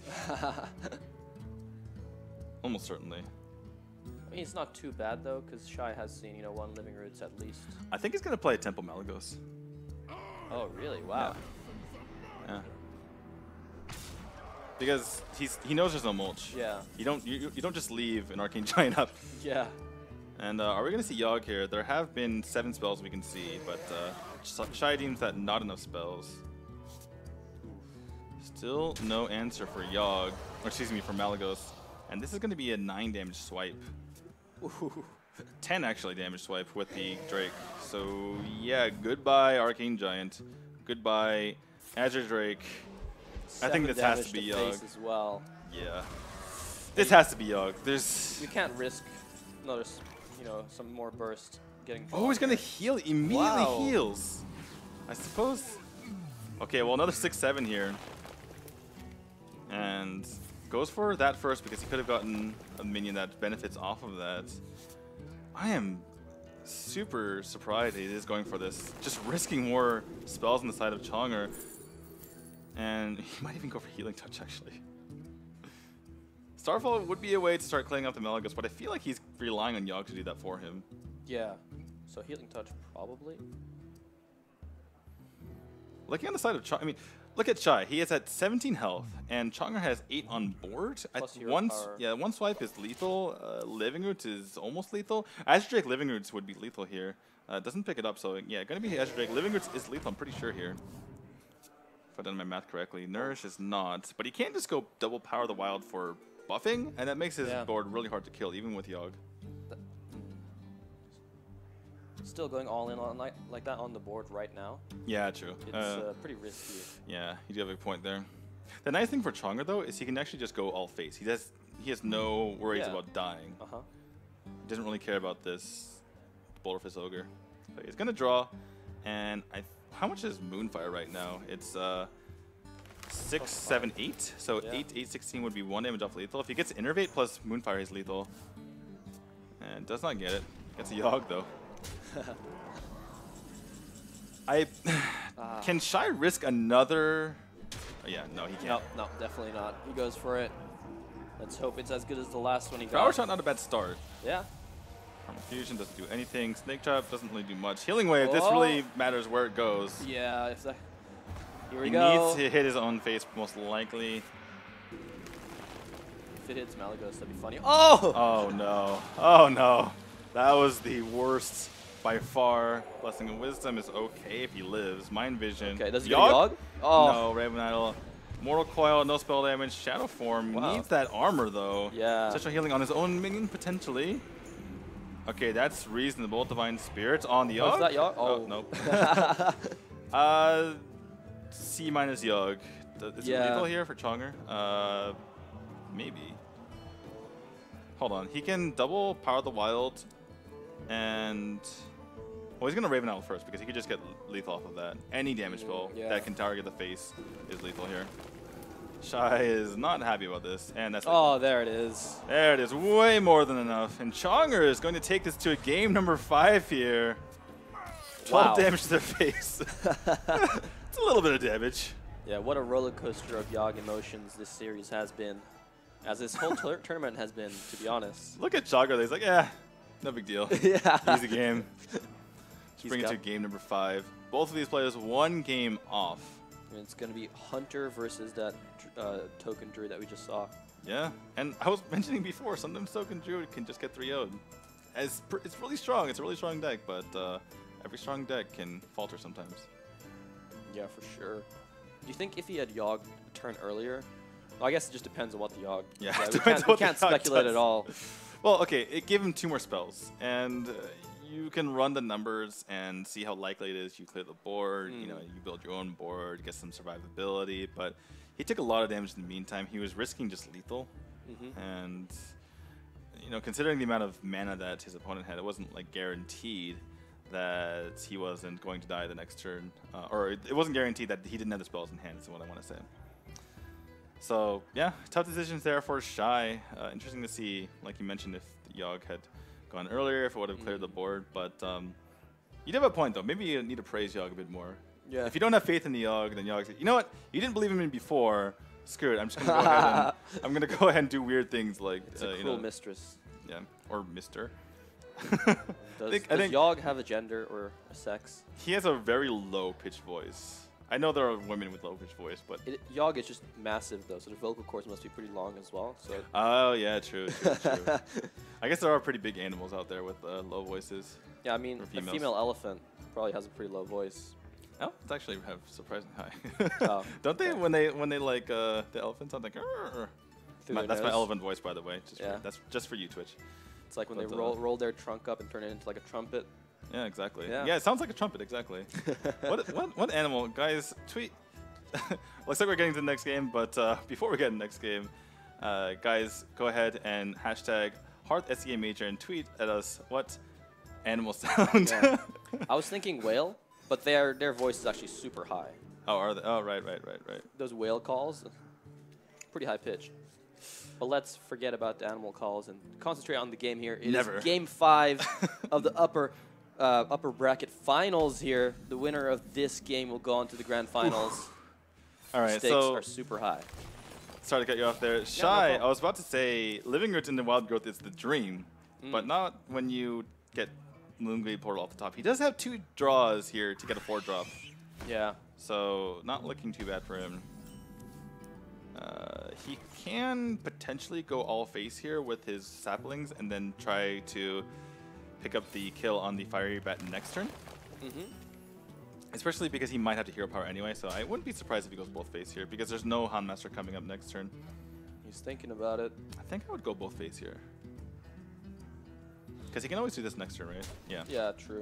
Almost certainly. I mean, it's not too bad, though, because Shy has seen, 1 Living Roots at least. I think he's going to play Temple Malagos. Oh, really? Wow. Yeah. Because he knows there's no mulch. Yeah. You don't just leave an Arcane Giant up. Yeah. And are we going to see Yogg here? There have been 7 spells we can see, but Shy deems that not enough spells. Still no answer for Yogg, or excuse me, for Malagos. And this is going to be a 9 damage swipe. Ooh. 10 actually damage swipe with the Drake. So yeah, goodbye Arcane Giant. Goodbye Azure Drake. I think this has to be Yogg as well. Yeah. This has to be Yogg. You can't risk another, some more burst getting. Oh, he's gonna heal. Immediately heals. I suppose. Okay, well another 6/7 here. And goes for that first because he could have gotten a minion that benefits off of that. I am super surprised he is going for this. Just risking more spells on the side of Chonger. And he might even go for Healing Touch, actually. Starfall would be a way to start cleaning up the Malygos, but I feel like he's relying on Yogg to do that for him. Yeah. So Healing Touch, probably. Looking on the side of Chonger, I mean, look at Shy. He is at 17 health, and Chonger has 8 on board. Plus hero power. Yeah, one swipe is lethal. Living Roots is almost lethal. Azure Drake Living Roots would be lethal here. Doesn't pick it up, so yeah, gonna be Azure Drake. Living Roots is lethal, I'm pretty sure here. If I've done my math correctly. Nourish is not, but he can't just go double power the wild for buffing, and that makes his board really hard to kill, even with Yogg. Still going all in on like that on the board right now. Yeah, true. It's pretty risky. Yeah, you do have a point there. The nice thing for Chonger though is he can actually just go all face. He has no worries about dying. He doesn't really care about this Boulder Fist Ogre. So he's gonna draw, and how much is Moonfire right now? It's 6, 7, 8. So 8, 16 would be 1 damage off lethal. If he gets Innervate plus Moonfire, he's lethal. And does not get it. Gets a Yogg though. Can Shy risk another? Oh, yeah, no, he can't. No, definitely not. He goes for it. Let's hope it's as good as the last one he got. Power Shot, not a bad start. Yeah. Karma Fusion doesn't do anything. Snake Trap doesn't really do much. Healing Wave, this really matters where it goes. Yeah, if that. Here we he go. needs to hit his own face, most likely. If it hits Malygos, that'd be funny. Oh! Oh no. Oh no. That was the worst by far. Blessing of Wisdom is okay if he lives. Mind Vision. Okay, does he get a Yogg? Oh. No, Raven Idol. Mortal Coil, no spell damage. Shadow Form needs that armor though. Yeah. Special healing on his own minion potentially. Okay, that's reasonable. Divine Spirits on the Yogg. Is that Yogg? Oh, nope. C minus Yogg. Is it lethal here for Chonger? Maybe. Hold on. He can double Power the Wild. And well, he's gonna Raven Idol first because he could just get lethal off of that. Any damage spell that can target the face is lethal here. Shy is not happy about this, and that's oh, there it is. There it is, way more than enough. And Chonger is going to take this to a game number 5 here. 12 damage to their face. It's a little bit of damage. Yeah, what a roller coaster of Yogg emotions this series has been, as this whole tournament has been, to be honest. Look at Chonger, he's like, yeah. No big deal. Yeah. Easy game. Let's bring it to game number 5. Both of these players 1 game off. And it's going to be Hunter versus that Token Druid that we just saw. Yeah, and I was mentioning before, sometimes Token Druid can just get 3-0'd. It's really strong. It's a really strong deck, but every strong deck can falter sometimes. Yeah, for sure. Do you think if he had Yogg a turn earlier? Well, I guess it just depends on what the Yogg. Yeah, we can't speculate at all. Well, okay, it gave him 2 more spells, and you can run the numbers and see how likely it is you clear the board. You know, you build your own board, get some survivability. But he took a lot of damage in the meantime. He was risking just lethal, and you know, considering the amount of mana that his opponent had, it wasn't like guaranteed that he wasn't going to die the next turn, or it wasn't guaranteed that he didn't have the spells in hand. Is what I want to say. So yeah, tough decisions there for Shy. Interesting to see, like you mentioned, if the Yogg had gone earlier, if it would have cleared the board. But you do have a point though. Maybe you need to praise Yogg a bit more. Yeah. If you don't have faith in the Yogg, then Yogg's like, you know what? You didn't believe him in before. Screw it. I'm just gonna go ahead and I'm gonna go ahead and do weird things like it's a cruel mistress. Yeah, or Mister. Does Yogg have a gender or a sex? He has a very low pitched voice. I know there are women with low-pitched voice, but Yogg is just massive though, so the vocal cords must be pretty long as well. So oh yeah, true. I guess there are pretty big animals out there with low voices. Yeah, I mean, a female elephant probably has a pretty low voice. Oh, it's actually have surprisingly high. Don't they when they like the elephants? I'm like, that's my elephant voice, by the way. That's just for you, Twitch. It's like when they roll their trunk up and turn it into like a trumpet. Yeah, exactly. Yeah, it sounds like a trumpet, exactly. what animal? Guys, tweet. Looks like we're getting to the next game, but before we get to the next game, guys, go ahead and hashtag HearthSEA Major and tweet at us what animal sound. Yeah. I was thinking whale, but their voice is actually super high. Oh, are they? Oh, right. Those whale calls. pretty high pitched. But let's forget about the animal calls and concentrate on the game here. It Never. is Game 5 of the upper bracket finals here. The winner of this game will go on to the grand finals. All right, Stakes so are super high. sorry to cut you off there. Shy, I was about to say Living Roots in the Wild Growth is the dream, but not when you get Moonglade Portal off the top. He does have 2 draws here to get a 4-drop, Yeah. so not looking too bad for him. He can potentially go all face here with his saplings and then try to pick up the kill on the Fiery Bat next turn. Especially because he might have to hero power anyway, so I wouldn't be surprised if he goes both face here because there's no Houndmaster coming up next turn. He's thinking about it. I think I would go both face here. Because he can always do this next turn, right? Yeah. Yeah, true.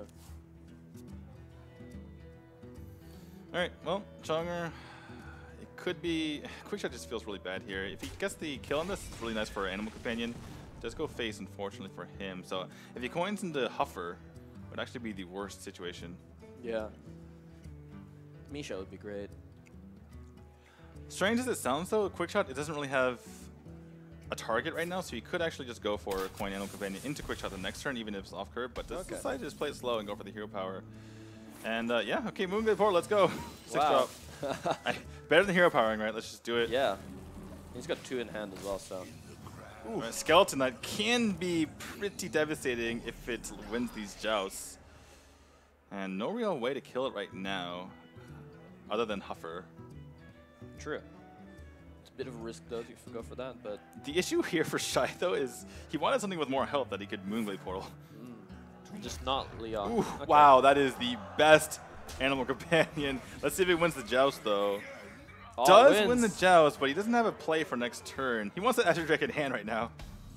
Alright, well, Chonger, it could be... Quickshot just feels really bad here. If he gets the kill on this, it's really nice for Animal Companion. Does go face, unfortunately, for him. So if he coins into Huffer, it would actually be the worst situation. Yeah. Misha would be great. Strange as it sounds, though, Quickshot, it doesn't really have a target right now, so he could actually just go for Coin Animal Companion into Quickshot the next turn, even if it's off curve, but does decide to just play it slow and go for the hero power. And yeah, okay, Moonglade Portal, let's go. 6-drop. Better than hero powering, right? Let's just do it. Yeah. He's got 2 in hand as well, so. Ooh, Skeleton, that can be pretty devastating if it wins these jousts. And no real way to kill it right now, other than Huffer. True. It's a bit of a risk, though, to go for that, but... The issue here for Shy, though, is he wanted something with more health that he could Moonglade Portal. Just not Leon. Ooh, Okay. wow, that is the best Animal Companion. Let's see if he wins the joust, though. Oh, Does wins. win the joust, but he doesn't have a play for next turn. He wants the Azure Drake in hand right now.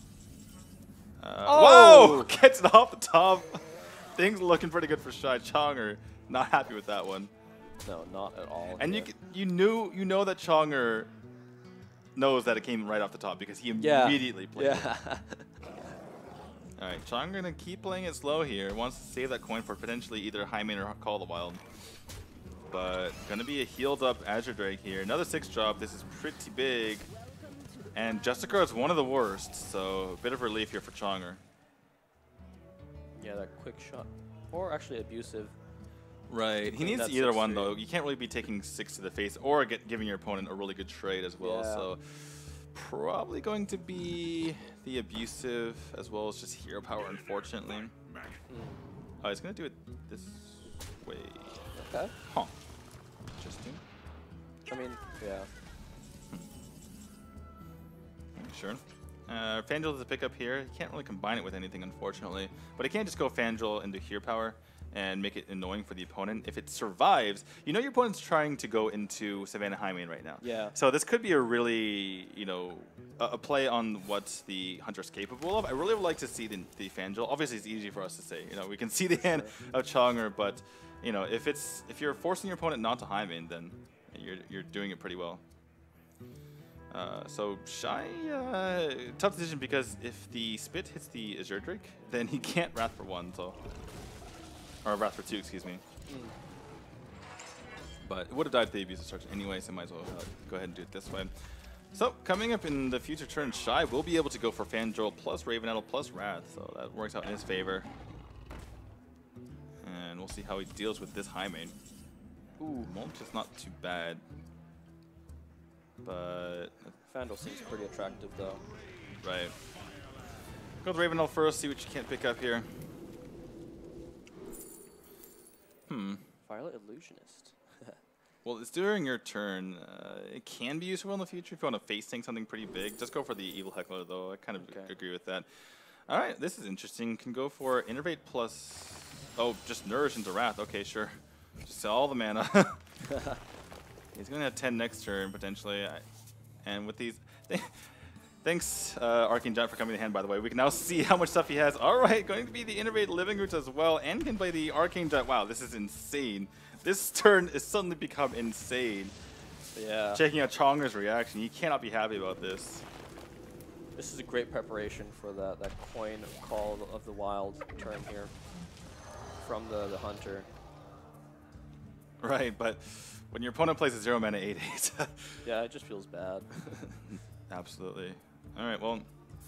Oh! Whoa! Gets it off the top. Things looking pretty good for Shy. Chonger not happy with that one. No, not at all. And yeah. you know that Chonger knows that it came right off the top because he immediately played it. All right, Chonger gonna keep playing it slow here. Wants to save that coin for potentially either Hymen or Call the Wild. But gonna be a healed up Azure Drake here. Another 6-drop. This is pretty big. And Justicar is one of the worst, so a bit of relief here for Chonger. Yeah, that quick shot. Or actually abusive. Right. He needs That's either 6-3. one, though. You can't really be taking 6 to the face or giving your opponent a really good trade as well. Yeah. So probably going to be the abusive as well as just hero power, unfortunately. Oh, he's going to do it this way. Okay. Huh. Interesting. I mean, yeah. Sure. Fangel is a pickup here. He can't really combine it with anything, unfortunately. But he can just go Fangel into hero power and make it annoying for the opponent. If it survives, you know your opponent's trying to go into Savannah Highmane right now. Yeah. So this could be a really, you know, a play on what the Hunter's capable of. I really would like to see the Fangel. Obviously, it's easy for us to say. You know, we can see the hand of Chonger, but you know, if you're forcing your opponent not to Highmane, then you're doing it pretty well. So Shy, tough decision because if the Spit hits the Azure Drake, then he can't Wrath for 1, so. Or Wrath for 2, excuse me. But it would have died to the Abusive Structure anyway, so might as well go ahead and do it this way. So, coming up in the future turn, Shy will be able to go for Fangel plus Ravenettle plus Wrath, so that works out in his favor. And we'll see how he deals with this Highmane. Ooh, Mulch is not too bad. But Fandel seems pretty attractive, though. right. Go with Ravenettle first, see what you can't pick up here. Violet Illusionist. Well, it's during your turn. It can be useful in the future if you want to face tank something pretty big. Just go for the Evil Heckler, though. I kind of agree with that. All right, this is interesting. Can go for Innervate plus... Oh, just Nourish into Wrath. Okay, sure. Just sell all the mana. He's going to have 10 next turn, potentially. And with these... Thanks, Arcane Giant, for coming to hand, by the way. We can now see how much stuff he has. All right, going to be the Innervate Living Roots as well, and can play the Arcane Giant. Wow, this is insane. This turn has suddenly become insane. Yeah. Checking out Chonger's reaction, he cannot be happy about this. This is a great preparation for that coin Call of the Wild turn here from the Hunter. Right, but when your opponent plays a 0 mana 8/8. Yeah, it just feels bad. Absolutely. All right, well.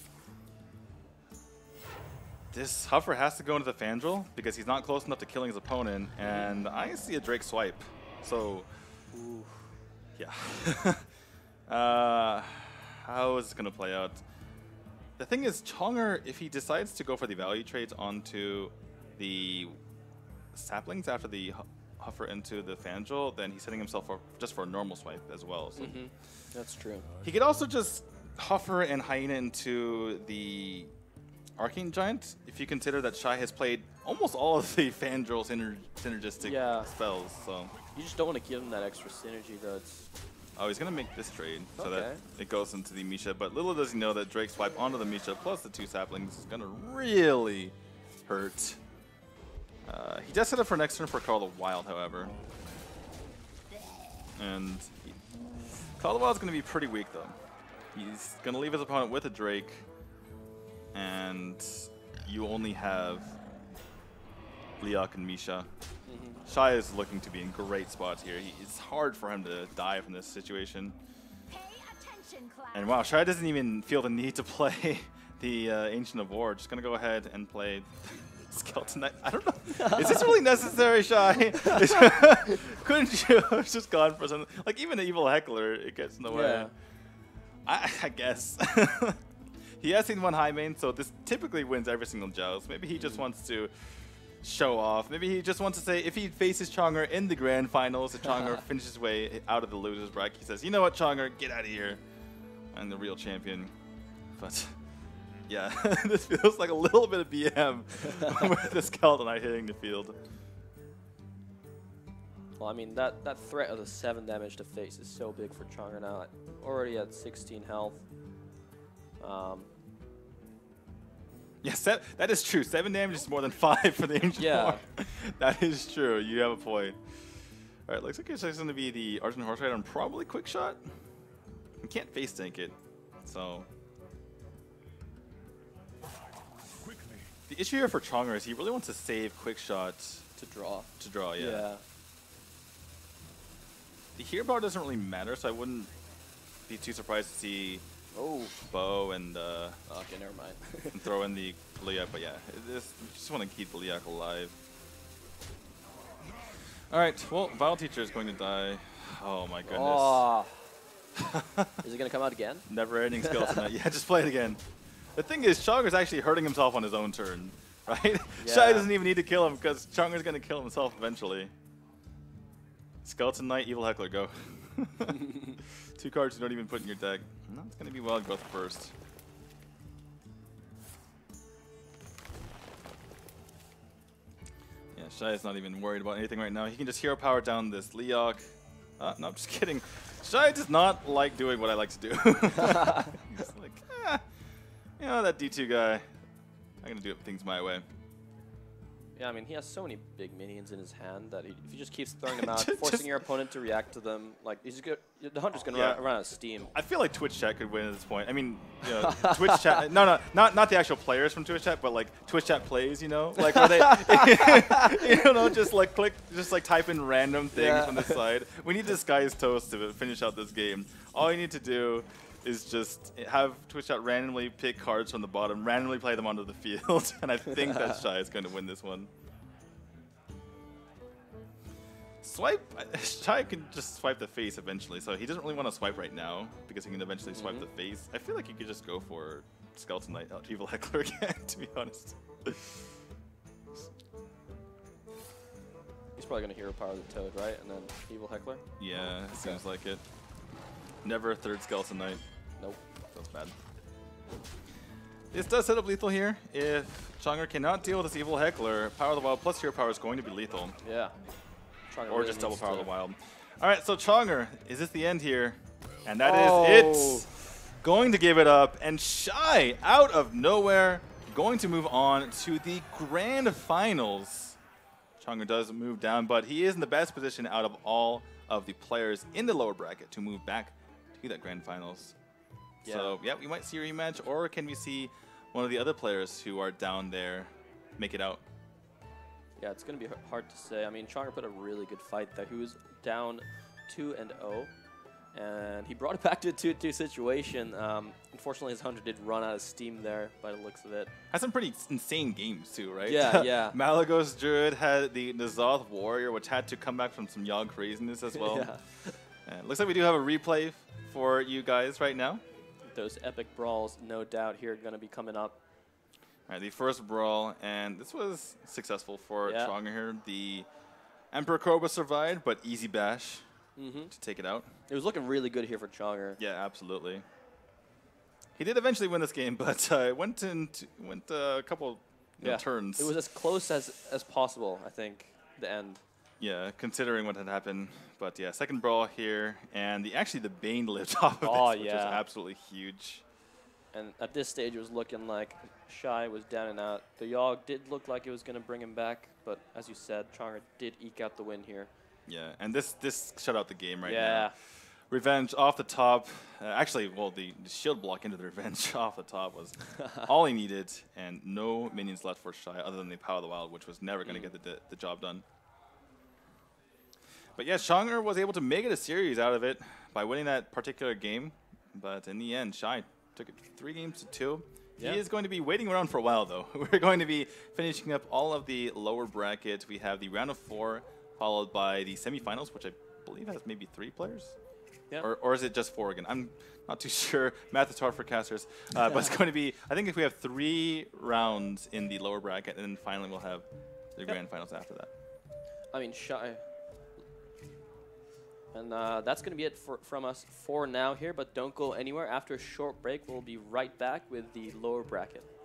This Huffer has to go into the Fandral because he's not close enough to killing his opponent, and I see a Drake swipe. So, Ooh. yeah. How is this going to play out? The thing is, Chonger, if he decides to go for the value trades onto the saplings after the Huffer into the Fandral, then he's setting himself up just for a normal swipe as well. So That's true. he could also just Huffer and Hyena into the Arcane Giant, if you consider that Shy has played almost all of the Fandral synergistic spells. So You just don't want to give him that extra synergy, though. It's oh, he's going to make this trade so Okay. that it goes into the Misha. But little does he know that Drake swipe onto the Misha plus the 2 saplings is going to really hurt. He does set up for next turn for Call of the Wild, however. And Call of the Wild is going to be pretty weak, though. He's going to leave his opponent with a Drake. And you only have Leok and Misha. Shy is looking to be in great spots here. It's hard for him to die from this situation. Pay attention, class. And wow, Shy doesn't even feel the need to play the Ancient of War. Just gonna go ahead and play Skeleton Knight. I don't know. Is this really necessary, Shy? Couldn't you have just gone for something? Like even an Evil Heckler, it gets in the way. I guess. He has seen one high main, so this typically wins every single joust. Maybe he just wants to show off. Maybe he just wants to say if he faces Chonger in the grand finals, if Chonger finishes his way out of the losers bracket, he says, you know what, Chonger, get out of here. I'm the real champion. But yeah, this feels like a little bit of BM with the Skeleton Knight hitting the field. Well, I mean, that threat of the 7 damage to face is so big for Chonger now. Already at 16 health. Yes, that is true. 7 damage is more than 5 for the Ancient War. That is true. You have a point. All right, looks like it's going to be the Argent Horse Rider and probably Quick Shot. You can't face tank it, so. Quickly. The issue here for Chonger is he really wants to save Quick Shot To draw. to draw, yeah. Yeah. The hero power doesn't really matter, so I wouldn't be too surprised to see Oh. Bow and Okay, never mind. and throw in the Liak, but yeah, you just want to keep the Liak alive. Alright, well, Vile Teacher is going to die. Oh my goodness. Oh. Is it going to come out again? Never ending Skeleton Knight. Yeah, just play it again. The thing is, Chonger's actually hurting himself on his own turn, right? Yeah. Shy doesn't even need to kill him because Chonger's going to kill himself eventually. Skeleton Knight, Evil Heckler, go. 2 cards you don't even put in your deck. No, it's going to be Wild Growth first. Yeah, Shy is not even worried about anything right now. He can just hero power down this Leok. No, I'm just kidding. Shy does not like doing what I like to do. He's like, you know, that D2 guy, I'm going to do things my way. Yeah, I mean, he has so many big minions in his hand that if he just keeps throwing them out, Just- forcing your opponent to react to them, like, the Hunter's going to Yeah. run out of steam. I feel like Twitch chat could win at this point. I mean, you know, Twitch chat. No, not the actual players from Twitch chat, but like Twitch chat plays. You know, like where they, you know, just like type in random things from the side. We need this guy's toast to finish out this game. All you need to do is just have Twitch chat randomly pick cards from the bottom, randomly play them onto the field, and I think that Shy is going to win this one. Swipe, Shy can just swipe the face eventually, so he doesn't really want to swipe right now because he can eventually swipe the face. I feel like he could just go for Skeleton Knight out Evil Heckler again, to be honest. He's probably going to hero power the Toad, right? And then Evil Heckler? Yeah, it seems like it. Never a third Skeleton Knight. Nope. That's bad. This does set up lethal here. If Chonger cannot deal with this Evil Heckler, Power of the Wild plus hero power is going to be lethal. Yeah. Chonger Or really just double needs Power of to- the Wild. Alright, so Chonger, is this the end here? And that Oh. is it. Going to give it up. And Shy, out of nowhere, going to move on to the grand finals. Chonger does move down, but he is in the best position out of all of the players in the lower bracket to move back to that grand finals. Yeah. So, yeah, we might see a rematch, or can we see one of the other players who are down there make it out? Yeah, it's going to be hard to say. I mean, Chonger put a really good fight there. He was down 2-0, and he brought it back to a 2-2 situation. Unfortunately, his Hunter did run out of steam there by the looks of it. Had some pretty insane games too, right? Yeah, yeah. Malagos Druid had the N'Zoth Warrior, which had to come back from some Yogg craziness as well. Yeah. And looks like we do have a replay for you guys right now. Those epic brawls, no doubt, here going to be coming up. All right, the first brawl, and this was successful for Yeah. Chonger here. The Emperor Cobra survived, but easy bash to take it out. It was looking really good here for Chonger. Yeah, absolutely. He did eventually win this game, but it went a couple turns. It was as close as possible, I think, the end. Yeah, considering what had happened. But yeah, second brawl here, and the Bane lived off of Oh, this, which was yeah. absolutely huge. And at this stage, it was looking like Shy was down and out. The Yogg did look like it was going to bring him back, but as you said, Chonger did eke out the win here. Yeah, and this shut out the game right Yeah. now. Revenge off the top. Actually, well, the shield block into the Revenge off the top was all he needed, and no minions left for Shy other than the Power of the Wild, which was never going to get the job done. But yeah, Chonger was able to make it a series out of it by winning that particular game. But in the end, Shy took it 3-2. Yeah. He is going to be waiting around for a while, though. We're going to be finishing up all of the lower brackets. We have the round of 4, followed by the semifinals, which I believe has maybe 3 players. Yeah. Or is it just 4 again? I'm not too sure. Math is hard for casters. But it's going to be, I think if we have 3 rounds in the lower bracket, and then finally we'll have the grand finals after that. I mean, Shy. And that's going to be it from us for now here, but don't go anywhere. After a short break, we'll be right back with the lower bracket.